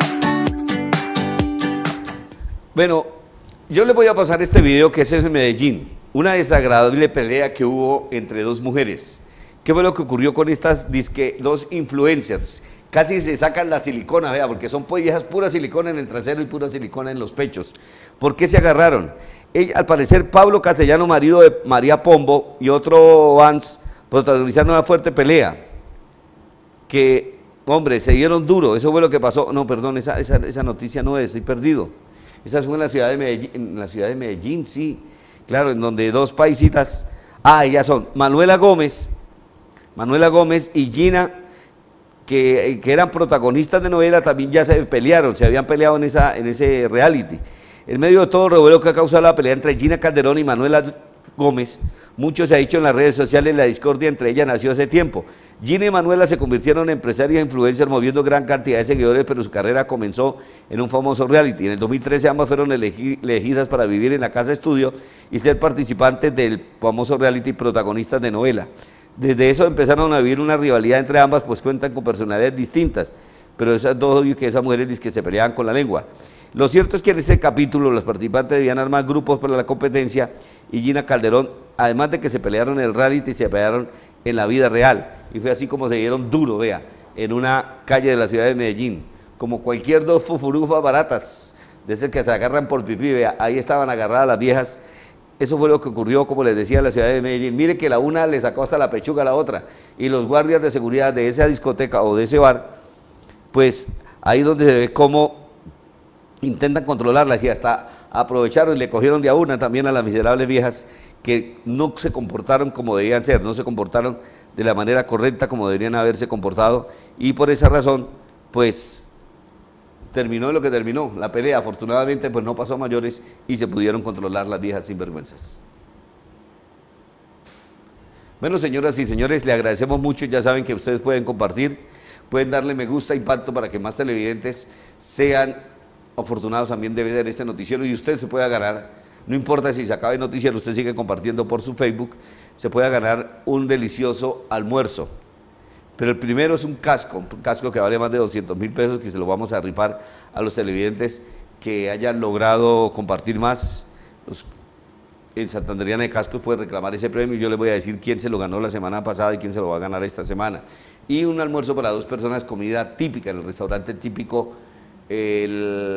Speaker 2: Bueno, yo les voy a pasar este video que es en Medellín. Una desagradable pelea que hubo entre dos mujeres. ¿Qué fue lo que ocurrió con estas dos influencers? Casi se sacan la silicona, vea, porque son viejas pura silicona en el trasero y pura silicona en los pechos. ¿Por qué se agarraron? Al parecer, Pablo Castellano, marido de María Pombo, y otro Vance, protagonizaron una fuerte pelea. Que, hombre, se dieron duro, eso fue lo que pasó. No, perdón, esa noticia no es, estoy perdido. Esa fue en la ciudad de Medellín, sí. Claro, en donde dos paisitas, ellas son Manuela Gómez y Gina, que eran protagonistas de novela, también ya se pelearon, se habían peleado en ese reality. En medio de todo el revuelo que ha causado la pelea entre Gina Calderón y Manuela Gómez, mucho se ha dicho en las redes sociales, la discordia entre ellas nació hace tiempo. Gina y Manuela se convirtieron en empresarias e influencers moviendo gran cantidad de seguidores, pero su carrera comenzó en un famoso reality. En el 2013 ambas fueron elegidas para vivir en la casa estudio y ser participantes del famoso reality protagonistas de novela. Desde eso empezaron a vivir una rivalidad entre ambas, pues cuentan con personalidades distintas, pero esas dos, obvio que esas mujeres dicen que se peleaban con la lengua. Lo cierto es que en este capítulo los participantes debían armar grupos para la competencia y Gina Calderón además de que se pelearon en el reality, se pelearon en la vida real. Y fue así como se dieron duro, vea, en una calle de la ciudad de Medellín. Como cualquier dos fufurufas baratas, de esas que se agarran por pipí, vea, ahí estaban agarradas las viejas. Eso fue lo que ocurrió, como les decía, en la ciudad de Medellín. Mire que la una le sacó hasta la pechuga a la otra. Y los guardias de seguridad de esa discoteca o de ese bar, pues ahí donde se ve cómo intentan controlarlas y hasta aprovecharon y le cogieron de a una también a las miserables viejas que no se comportaron como debían ser, no se comportaron de la manera correcta como deberían haberse comportado, y por esa razón, pues, terminó lo que terminó, la pelea. Afortunadamente, pues no pasó a mayores y se pudieron controlar las viejas sinvergüenzas. Bueno, señoras y señores, le agradecemos mucho. Ya saben que ustedes pueden compartir, pueden darle me gusta, impacto, para que más televidentes sean afortunados también de ver este noticiero y usted se pueda ganar, no importa si se acaba el noticiero, usted sigue compartiendo por su Facebook, se pueda ganar un delicioso almuerzo. Pero el primero es un casco que vale más de 200.000 pesos, que se lo vamos a rifar a los televidentes que hayan logrado compartir más. En Santanderiana de Cascos pueden reclamar ese premio y yo les voy a decir quién se lo ganó la semana pasada y quién se lo va a ganar esta semana. Y un almuerzo para 2 personas, comida típica en el restaurante típico, que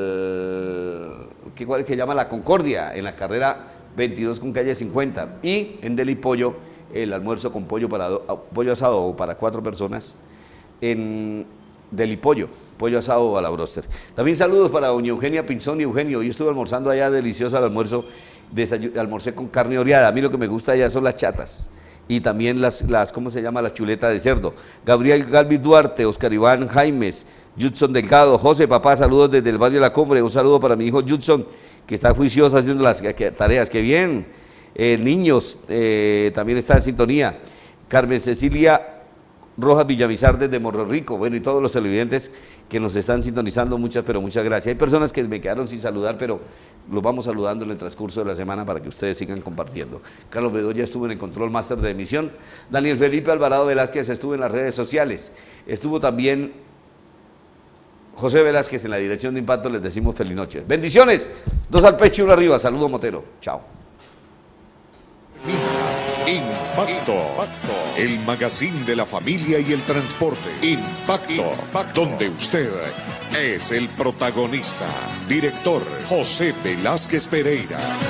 Speaker 2: llama La Concordia, en la carrera 22 con calle 50. Y en Deli Pollo, el almuerzo con pollo asado para 4 personas en Deli Pollo, pollo asado a la broster. También saludos para doña Eugenia Pinzón y Eugenio. Yo estuve almorzando allá, deliciosa el almuerzo, almorcé con carne oreada. A mí lo que me gusta allá son las chatas y también las ¿cómo se llama? La chuleta de cerdo. Gabriel Galvis Duarte, Oscar Iván Jaimes, Judson Delgado, José, papá, saludos desde el barrio La Cumbre. Un saludo para mi hijo Judson, que está juicioso haciendo las tareas. ¡Qué bien! Niños, también está en sintonía. Carmen Cecilia Rojas Villamizar desde Morro Rico. Bueno, y todos los televidentes que nos están sintonizando, muchas gracias. Hay personas que me quedaron sin saludar, pero los vamos saludando en el transcurso de la semana para que ustedes sigan compartiendo. Carlos Bedoya estuvo en el control máster de emisión. Daniel Felipe Alvarado Velázquez estuvo en las redes sociales. Estuvo también José Velázquez en la dirección de impacto. Les decimos feliz noche. Bendiciones. 2 al pecho y 1 arriba. Saludo Motero. Chao.
Speaker 1: Impacto, el magazine de la familia y el transporte. Impacto, donde usted es el protagonista. Director José Velázquez Pereira.